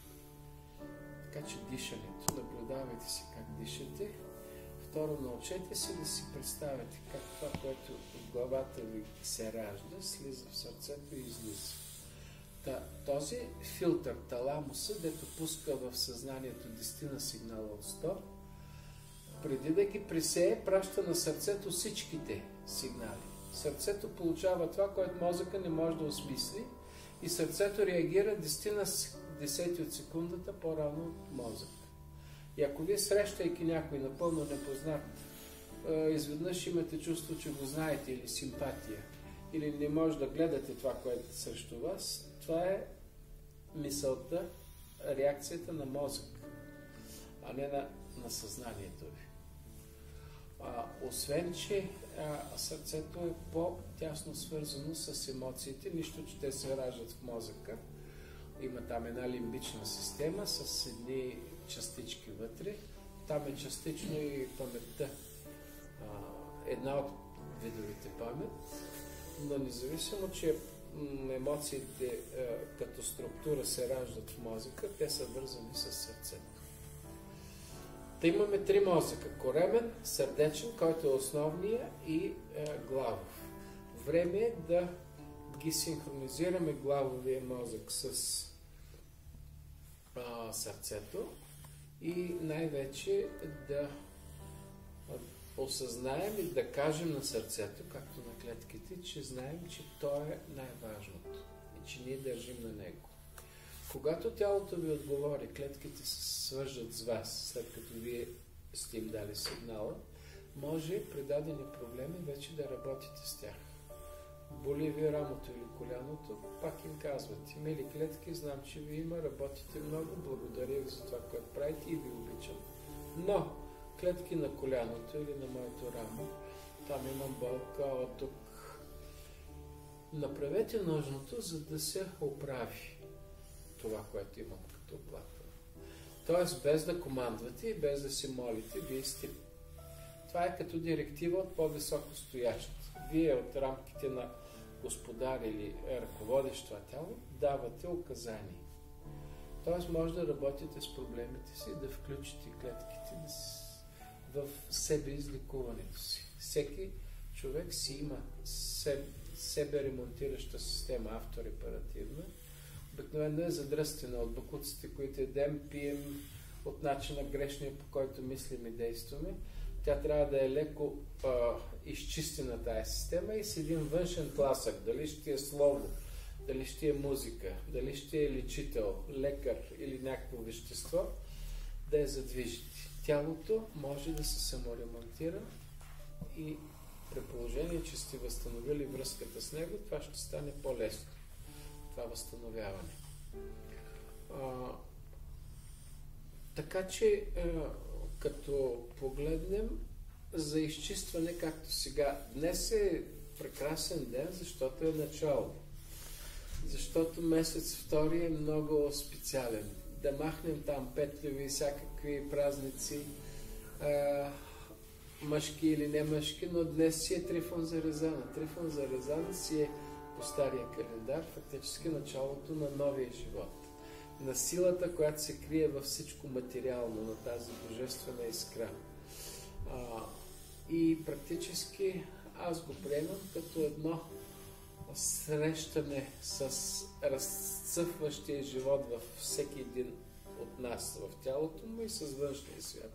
Така че дишането, наблюдавайте си как дишате. Второ, научете се да си представяте как това, което от главата ви се ражда, слиза в сърцето и излиза. Този филтър, таламуса, дето пуска в съзнанието 10 сигнала от 100, преди да ги пресее, праща на сърцето всичките сигнали. Сърцето получава това, което мозъка не може да осмисли и сърцето реагира 10 от секундата по-рано от мозъка. И ако вие срещайки някой напълно непознат, изведнъж имате чувство, че го знаете или симпатия, или не може да гледате това, което е срещу вас, това е мисълта, реакцията на мозък, а не на съзнанието ви. Освен, че сърцето е по-тясно свързано с емоциите, нищо, че те се раждат в мозъка. Има там една лимбична система с едни частички вътре. Там е частично и паметта. Една от видовите памет, но независимо, че емоциите като структура се раждат в мозъка, те са вързани с сърцето. Та имаме 3 мозъка. Коремен, сърдечен, който е основния, и главов. Време е да ги синхронизираме главовия мозък с сърцето и най-вече да осъзнаем и да кажем на сърцето, както на клетките, че знаем, че то е най-важното. и че ние държим на него. Когато тялото ви отговори, клетките се свържат с вас, след като вие сте им дали сигнала, може при дадени проблеми вече да работите с тях. Боли ви рамото или коляното, пак им казвате: мили клетки, знам, че ви има, работите много, благодаря ви за това, което правите и ви обичам. Но клетки на коляното или на моето рамо, там имам болка от тук. Направете нужното, за да се оправи това, което имам като оплакване. Тоест, без да командвате и без да се молите, вие сте. Това е като директива от по-високо стоящ. Вие от рамките на господар или ръководещ това тяло давате указания. Тоест, може да работите с проблемите си, да включите клетките в себе излекуването си. Всеки човек си има себе ремонтираща система, авторепаративна. Обикновено е задръстена от бакуците, които едем, пием, от начина грешния, по който мислим и действаме. Тя трябва да е леко изчистена тая система и с един външен тласък, дали ще е слово, дали ще е музика, дали ще е лечител, лекар или някакво вещество, да я задвижите. Тялото може да се саморемонтира и при положение, че сте възстановили връзката с него, това ще стане по-лесно. Това възстановяване. Така че, като погледнем за изчистване, както сега, днес е прекрасен ден, защото е начало. Защото месец втори е много специален. Да махнем там петливи и всякакви празници, мъжки или не мъжки, но днес си е Трифон Зарезана. Трифон Зарезана си е по стария календар фактически началото на новия живот. На силата, която се крие във всичко материално, на тази божествена искра. И практически аз го приемам като едно срещане с разцъфващия живот във всеки един от нас, в тялото му и с външния свят.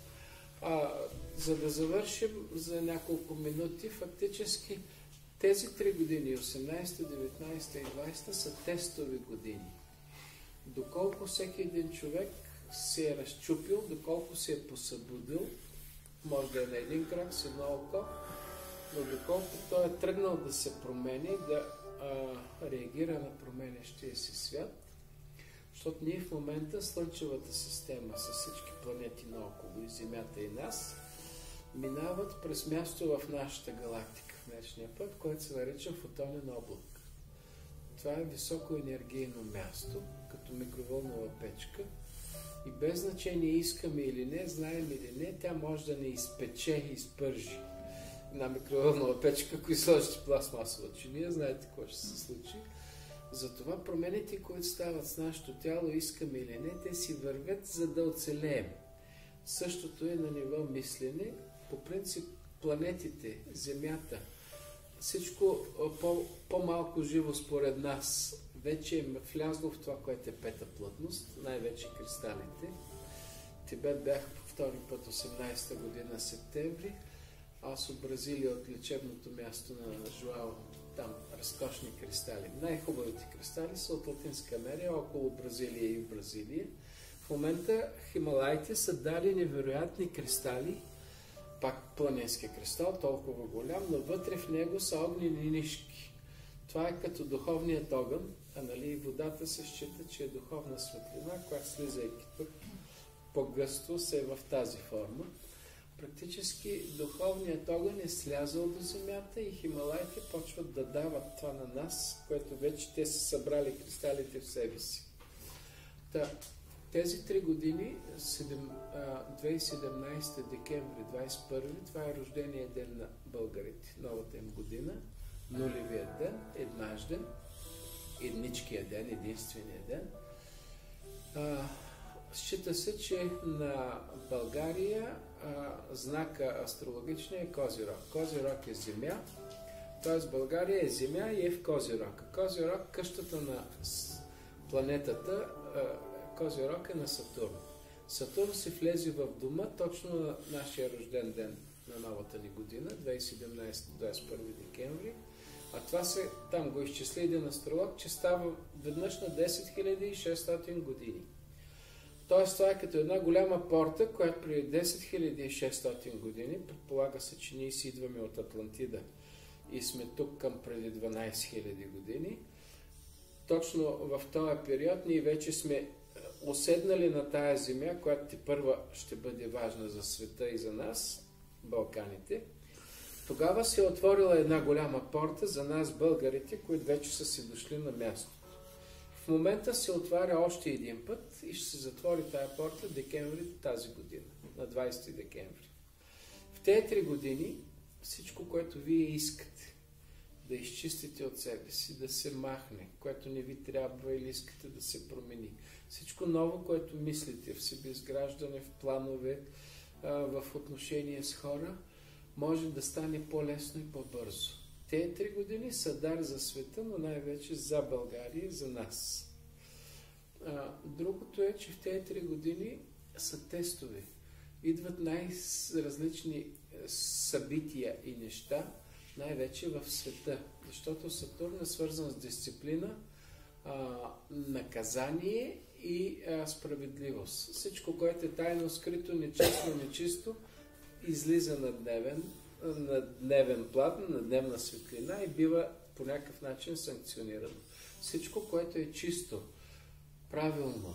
За да завършим за няколко минути, фактически тези 3 години, 18, 19 и 20, са тестови години. Доколко всеки един човек се е разчупил, доколко се е посъбудил, може да е на един крак, с едно око, но доколко той е тръгнал да се промени, да реагира на променящия си свят, защото ние в момента Слънчевата система с всички планети наоколо и Земята и нас минават през място в нашата галактика в днешния път, което се нарича фотонен облак. Това е високо енергийно място, като микровълнова печка, и без значение искаме или не, знаем или не, тя може да не изпече и изпържи. На микровълнова печка, ако сложите пластмасова чиния, знаете какво ще се случи. Затова промените, които стават с нашето тяло, искаме или не, те си вървят, за да оцелеем. Същото е на ниво мислене. По принцип, планетите, Земята, всичко по-малко живо според нас вече е влязло в това, което е пета плътност, най-вече кристалите. Тибет бях втори път 18-та година септември. Аз от Бразилия, от лечебното място на Жуао, там разкошни кристали. Най-хубавите кристали са от Латинска Америка, около Бразилия и в Бразилия. В момента Хималаите са дали невероятни кристали, пак планински кристал, толкова голям, но вътре в него са огнени нишки. Това е като духовният огън, а нали водата се счита, че е духовна светлина, която слизайки тук по-гъсто се е в тази форма. Практически духовният огън е слязал до земята и Хималаите почват да дават това на нас, което вече те са събрали кристалите в себе си. Тези 3 години, 2017 декември 21, това е рождения ден на българите, новата им година, нулевия ден, еднажден, едничкия ден, единствения ден. Счита се, че на България знака астрологичния е Козирог. Козирог е земя, т.е. България е земя и е в Козирог. Козирог, къщата на планетата, Козирог е на Сатурн. Сатурн се влезе в дома точно на нашия рожден ден на новата ни година, 2017-21 декември, А това се, там го изчисли един астролог, че става веднъж на 10 600 години. Тоест това е като една голяма порта, която преди 10 600 години, предполага се, че ние си идваме от Атлантида и сме тук към преди 12 000 години. Точно в този период ние вече сме оседнали на тая земя, която тепърва ще бъде важна за света и за нас, Балканите. Тогава се е отворила една голяма порта за нас, българите, които вече са си дошли на място. В момента се отваря още един път и ще се затвори тая порта декември тази година, на 20 декември. В тези 3 години всичко, което вие искате да изчистите от себе си, да се махне, което не ви трябва или искате да се промени. Всичко ново, което мислите в себеизграждане, в планове, в отношение с хора, може да стане по-лесно и по-бързо. Те 3 години са дар за света, но най-вече за България и за нас. Другото е, че в тези 3 години са тестове. Идват най-различни събития и неща, най-вече в света. Защото Сатурн е свързан с дисциплина, наказание и справедливост. Всичко, което е тайно, скрито, нечисто, излиза на дневен план, на дневна светлина и бива по някакъв начин санкционирано. Всичко, което е чисто, правилно,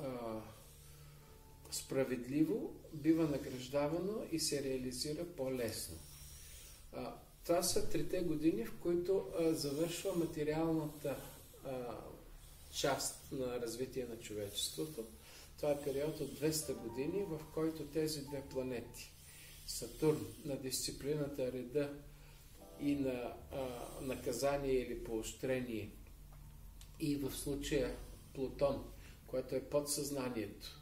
справедливо, бива награждавано и се реализира по-лесно. Това са 3-те години, в които завършва материалната част на развитие на човечеството. Това е период от 200 години, в който тези две планети, Сатурн на дисциплината, реда и на наказание или поощрение, и в случая Плутон, което е подсъзнанието,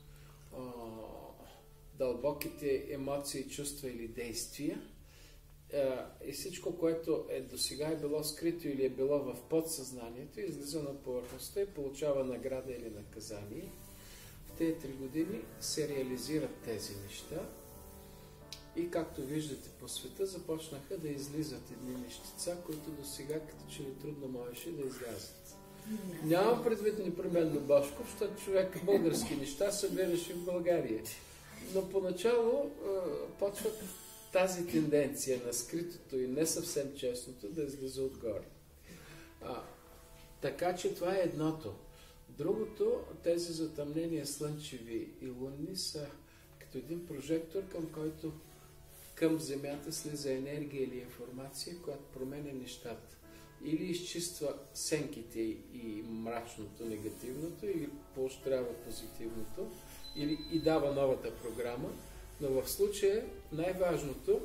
дълбоките емоции, чувства или действия, и всичко, което досега е било скрито или е било в подсъзнанието, излиза на повърхността и получава награда или наказание. В тези 3 години се реализират тези неща и, както виждате по света, започнаха да излизат едни нещица, които досега като че ли трудно можеше да излязат. Нямам предвид непременно Бошков, защото човек български неща събираше в България. Но поначало почват тази тенденция на скритото и не съвсем честното да излиза отгоре. Така че това е едното. Другото, тези затъмнения слънчеви и лунни са като един прожектор, към който към Земята слиза енергия или информация, която променя нещата. Или изчиства сенките и мрачното, негативното, или поощрява позитивното, или и дава новата програма. Но в случая най-важното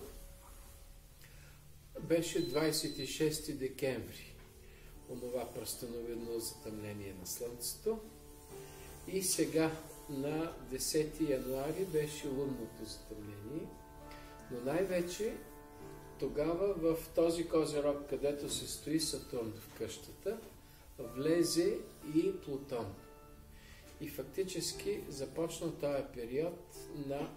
беше 26 декември, онова пръстеновидно затъмнение на Слънцето. И сега на 10 януари беше лунното затъмнение. Но най-вече тогава в този Козирог, където се стои Сатурн в къщата, влезе и Плутон. И фактически започна този период на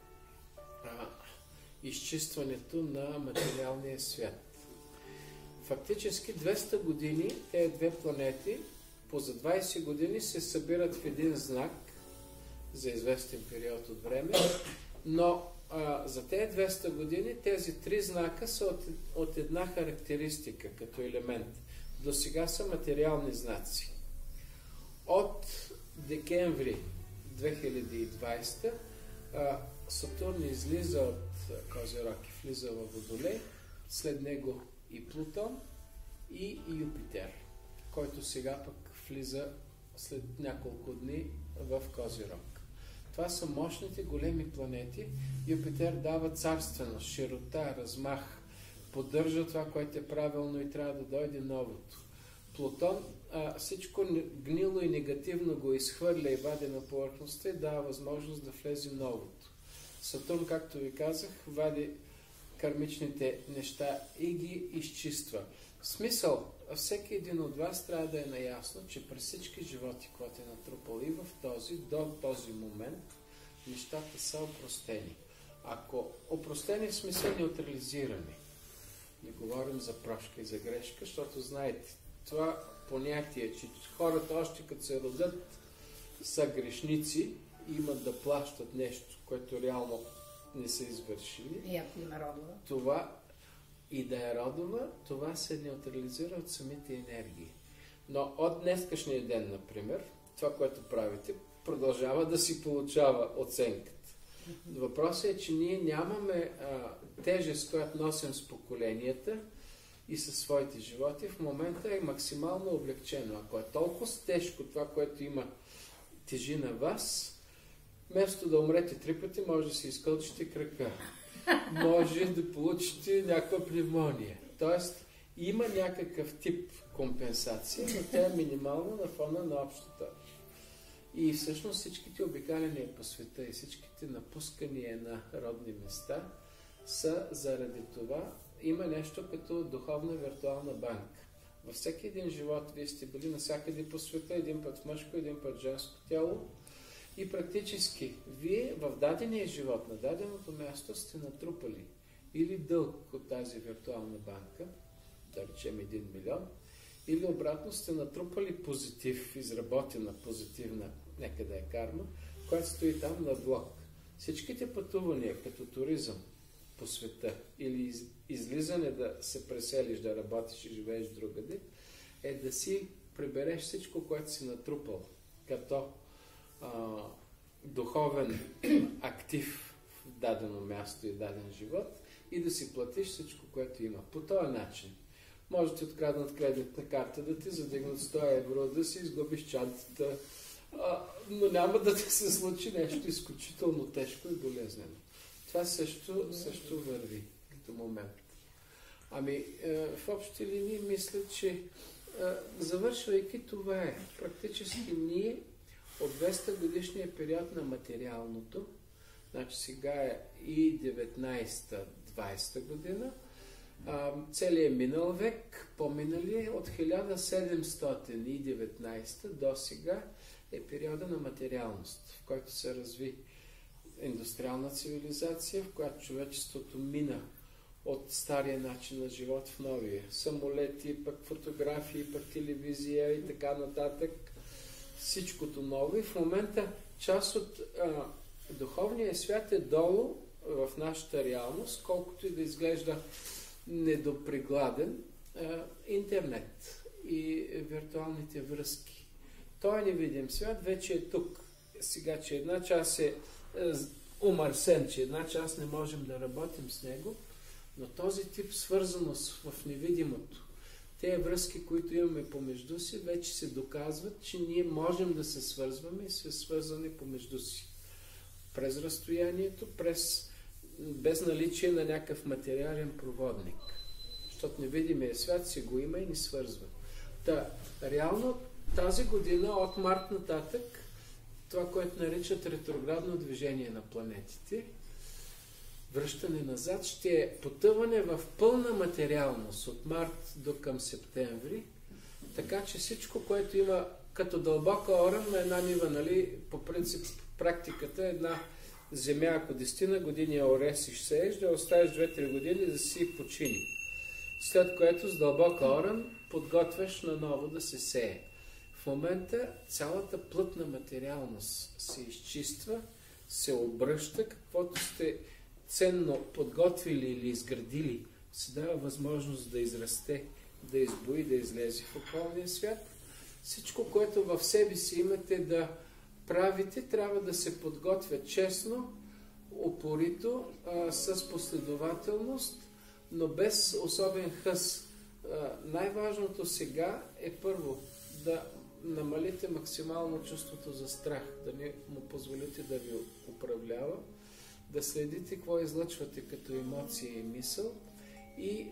изчистването на материалния свят. Фактически 200 години тези две планети по за 20 години се събират в един знак за известен период от време, но за тези 200 години тези 3 знака са от една характеристика като елемент. До сега са материални знаци. От декември 2020 Сатурн излиза от Козирог и влиза във Водолей, след него и Плутон и Юпитер, който сега пък влиза след няколко дни в Козирог. Това са мощните големи планети. Юпитер дава царственост, широта, размах, поддържа това, което е правилно и трябва да дойде новото. Плутон всичко гнило и негативно го изхвърля и вади на повърхността и дава възможност да влезе новото. Сатурн, както ви казах, вади кармичните неща и ги изчиства. В смисъл, всеки един от вас трябва да е наясно, че през всички животи, които е натрупал и до този момент, нещата са опростени. Ако опростени в смисъл неутрализирани, Не говорим за прошка и за грешка, защото знаете, това понятие, че хората още като се родят са грешници и имат да плащат нещо, което реално не са извършили. И ако има родова. Това и да е родова, това се неутрализира от самите енергии. Но от днескашния ден, например, това, което правите, продължава да си получава оценката. Въпросът е, че ние нямаме тежест, която носим с поколенията и със своите животи. В момента е максимално облегчено. Ако е толкова тежко това, което има тежи на вас, вместо да умрете 3 пъти, може да си изкълчите крака. Може да получите някаква пневмония. Тоест, има някакъв тип компенсация, но тя е минимална на фона на общата. И всъщност всичките обикаляния по света и всичките напускания на родни места са заради това. Има нещо като духовна виртуална банка. Във всеки един живот вие сте били навсякъде по света, един път в мъжко, един път в женско тяло. И практически вие в дадения живот, на даденото място сте натрупали или дълг от тази виртуална банка, да речем 1 милион, или обратно сте натрупали позитив, изработена позитивна, нека да е карма, която стои там на блок. Всичките пътувания като туризъм по света или излизане да се преселиш, да работиш и живееш другаде, е да си прибереш всичко, което си натрупал като духовен актив в дадено място и даден живот и да си платиш всичко, което има. По този начин може да ти откраднат кредитна карта, да ти задигнат 100 евро, да си изгубиш чантата, но няма да ти се случи нещо изключително тежко и болезнено. Това също върви до момент. В общи линии мисля, че завършвайки това е. Практически ние от 200 годишния период на материалното, значи сега е и 19-20 година, целият минал век, по-минали от 1719 до сега е периода на материалност, в който се разви индустриална цивилизация, в която човечеството мина от стария начин на живот в новия. Самолети, пък фотографии, пък телевизия и така нататък. Всичкото ново. И в момента част от духовния свят е долу в нашата реалност, колкото и да изглежда недопригладен, интернет и виртуалните връзки. Той невидим свят вече е тук. Сега, че една част е умърсен, че една част не можем да работим с него, но този тип свързаност в невидимото, тези връзки, които имаме помежду си, вече се доказват, че ние можем да се свързваме и сме свързани помежду си. През разстоянието, без наличие на някакъв материален проводник. Защото невидимия свят си го има и ни свързва. Реално тази година, от март нататък, това, което наричат ретроградно движение на планетите, връщане назад, ще е потъване в пълна материалност от март до към септември, така че всичко, което има като дълбока оран на една нива, нали, по принцип практиката е една земя, ако 10 години орес и сееш, да оставиш 2-3 години да си почини. След което с дълбока оран подготвяш наново да се сее. В момента цялата плътна материалност се изчиства, се обръща, каквото сте ценно подготвили или изградили, се дава възможност да израсте, да избои, да излезе в околния свят. Всичко, което в себе си имате да правите, трябва да се подготвя честно, упорито, с последователност, но без особен хъс. Най-важното сега е първо да намалите максимално чувството за страх, да не му позволите да ви управлява, да следите какво излъчвате като емоция и мисъл и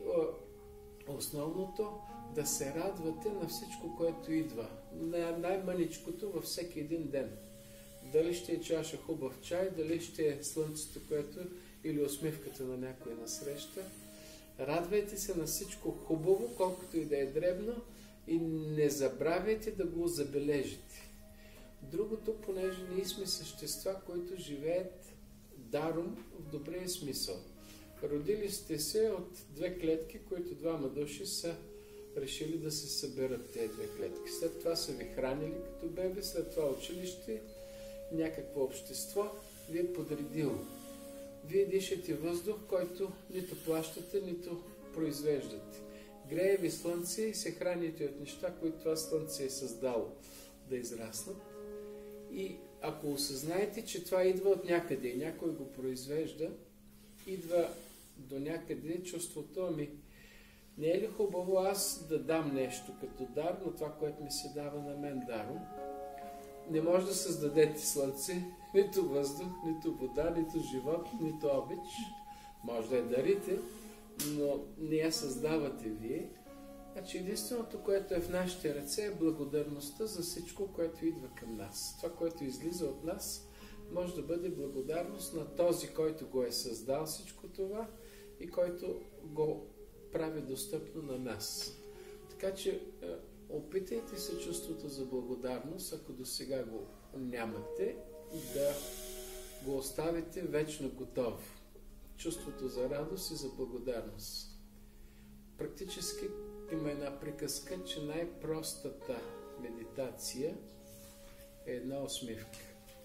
основното да се радвате на всичко, което идва. Най-мъничкото във всеки един ден. Дали ще е чаша хубав чай, дали ще е слънцето, което или усмивката на някой насреща. Радвайте се на всичко хубаво, колкото и да е дребно, и не забравяйте да го забележите. Другото, понеже ние сме същества, които живеят даром в добрия смисъл. Родили сте се от две клетки, които двама души са решили да се съберат тези две клетки. След това са ви хранили като бебе, след това училище, някакво общество ви е подредило. Вие дишате въздух, който нито плащате, нито произвеждате. Грее ви слънце и се храните от неща, които това слънце е създало да израснат. И ако осъзнаете, че това идва от някъде и някой го произвежда, идва до някъде чувството, не е ли хубаво аз да дам нещо като дар, но това, което ми се дава на мен даром? Не може да създадете слънце, нито въздух, нито вода, нито живот, нито обич. Може да я дарите, но не я създавате вие. Значи единственото, което е в нашите ръце, е благодарността за всичко, което идва към нас. Това, което излиза от нас, може да бъде благодарност на този, който го е създал всичко това и който го прави достъпно на нас. Така че опитайте се чувството за благодарност, ако до сега го нямате, да го оставите вечно готово. Чувството за радост и за благодарност. Практически има една приказка, че най-простата медитация е една усмивка.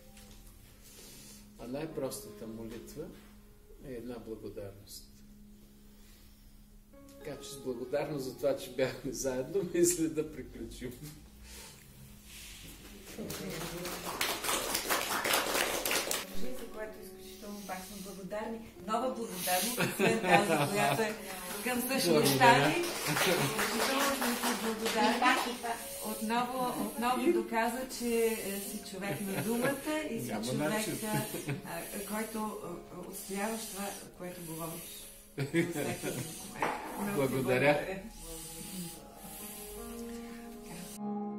А най-простата молитва е една благодарност. Така че с благодарност за това, че бяхме заедно, мисля да приключим. За което изключително бях сме благодарни. Нова благодарност, след тази, която е към същността ни. Изключително сме си благодарни. Отново доказа, че си човек на думата и си човек, който отстояваш това, което говориш. Благодаря.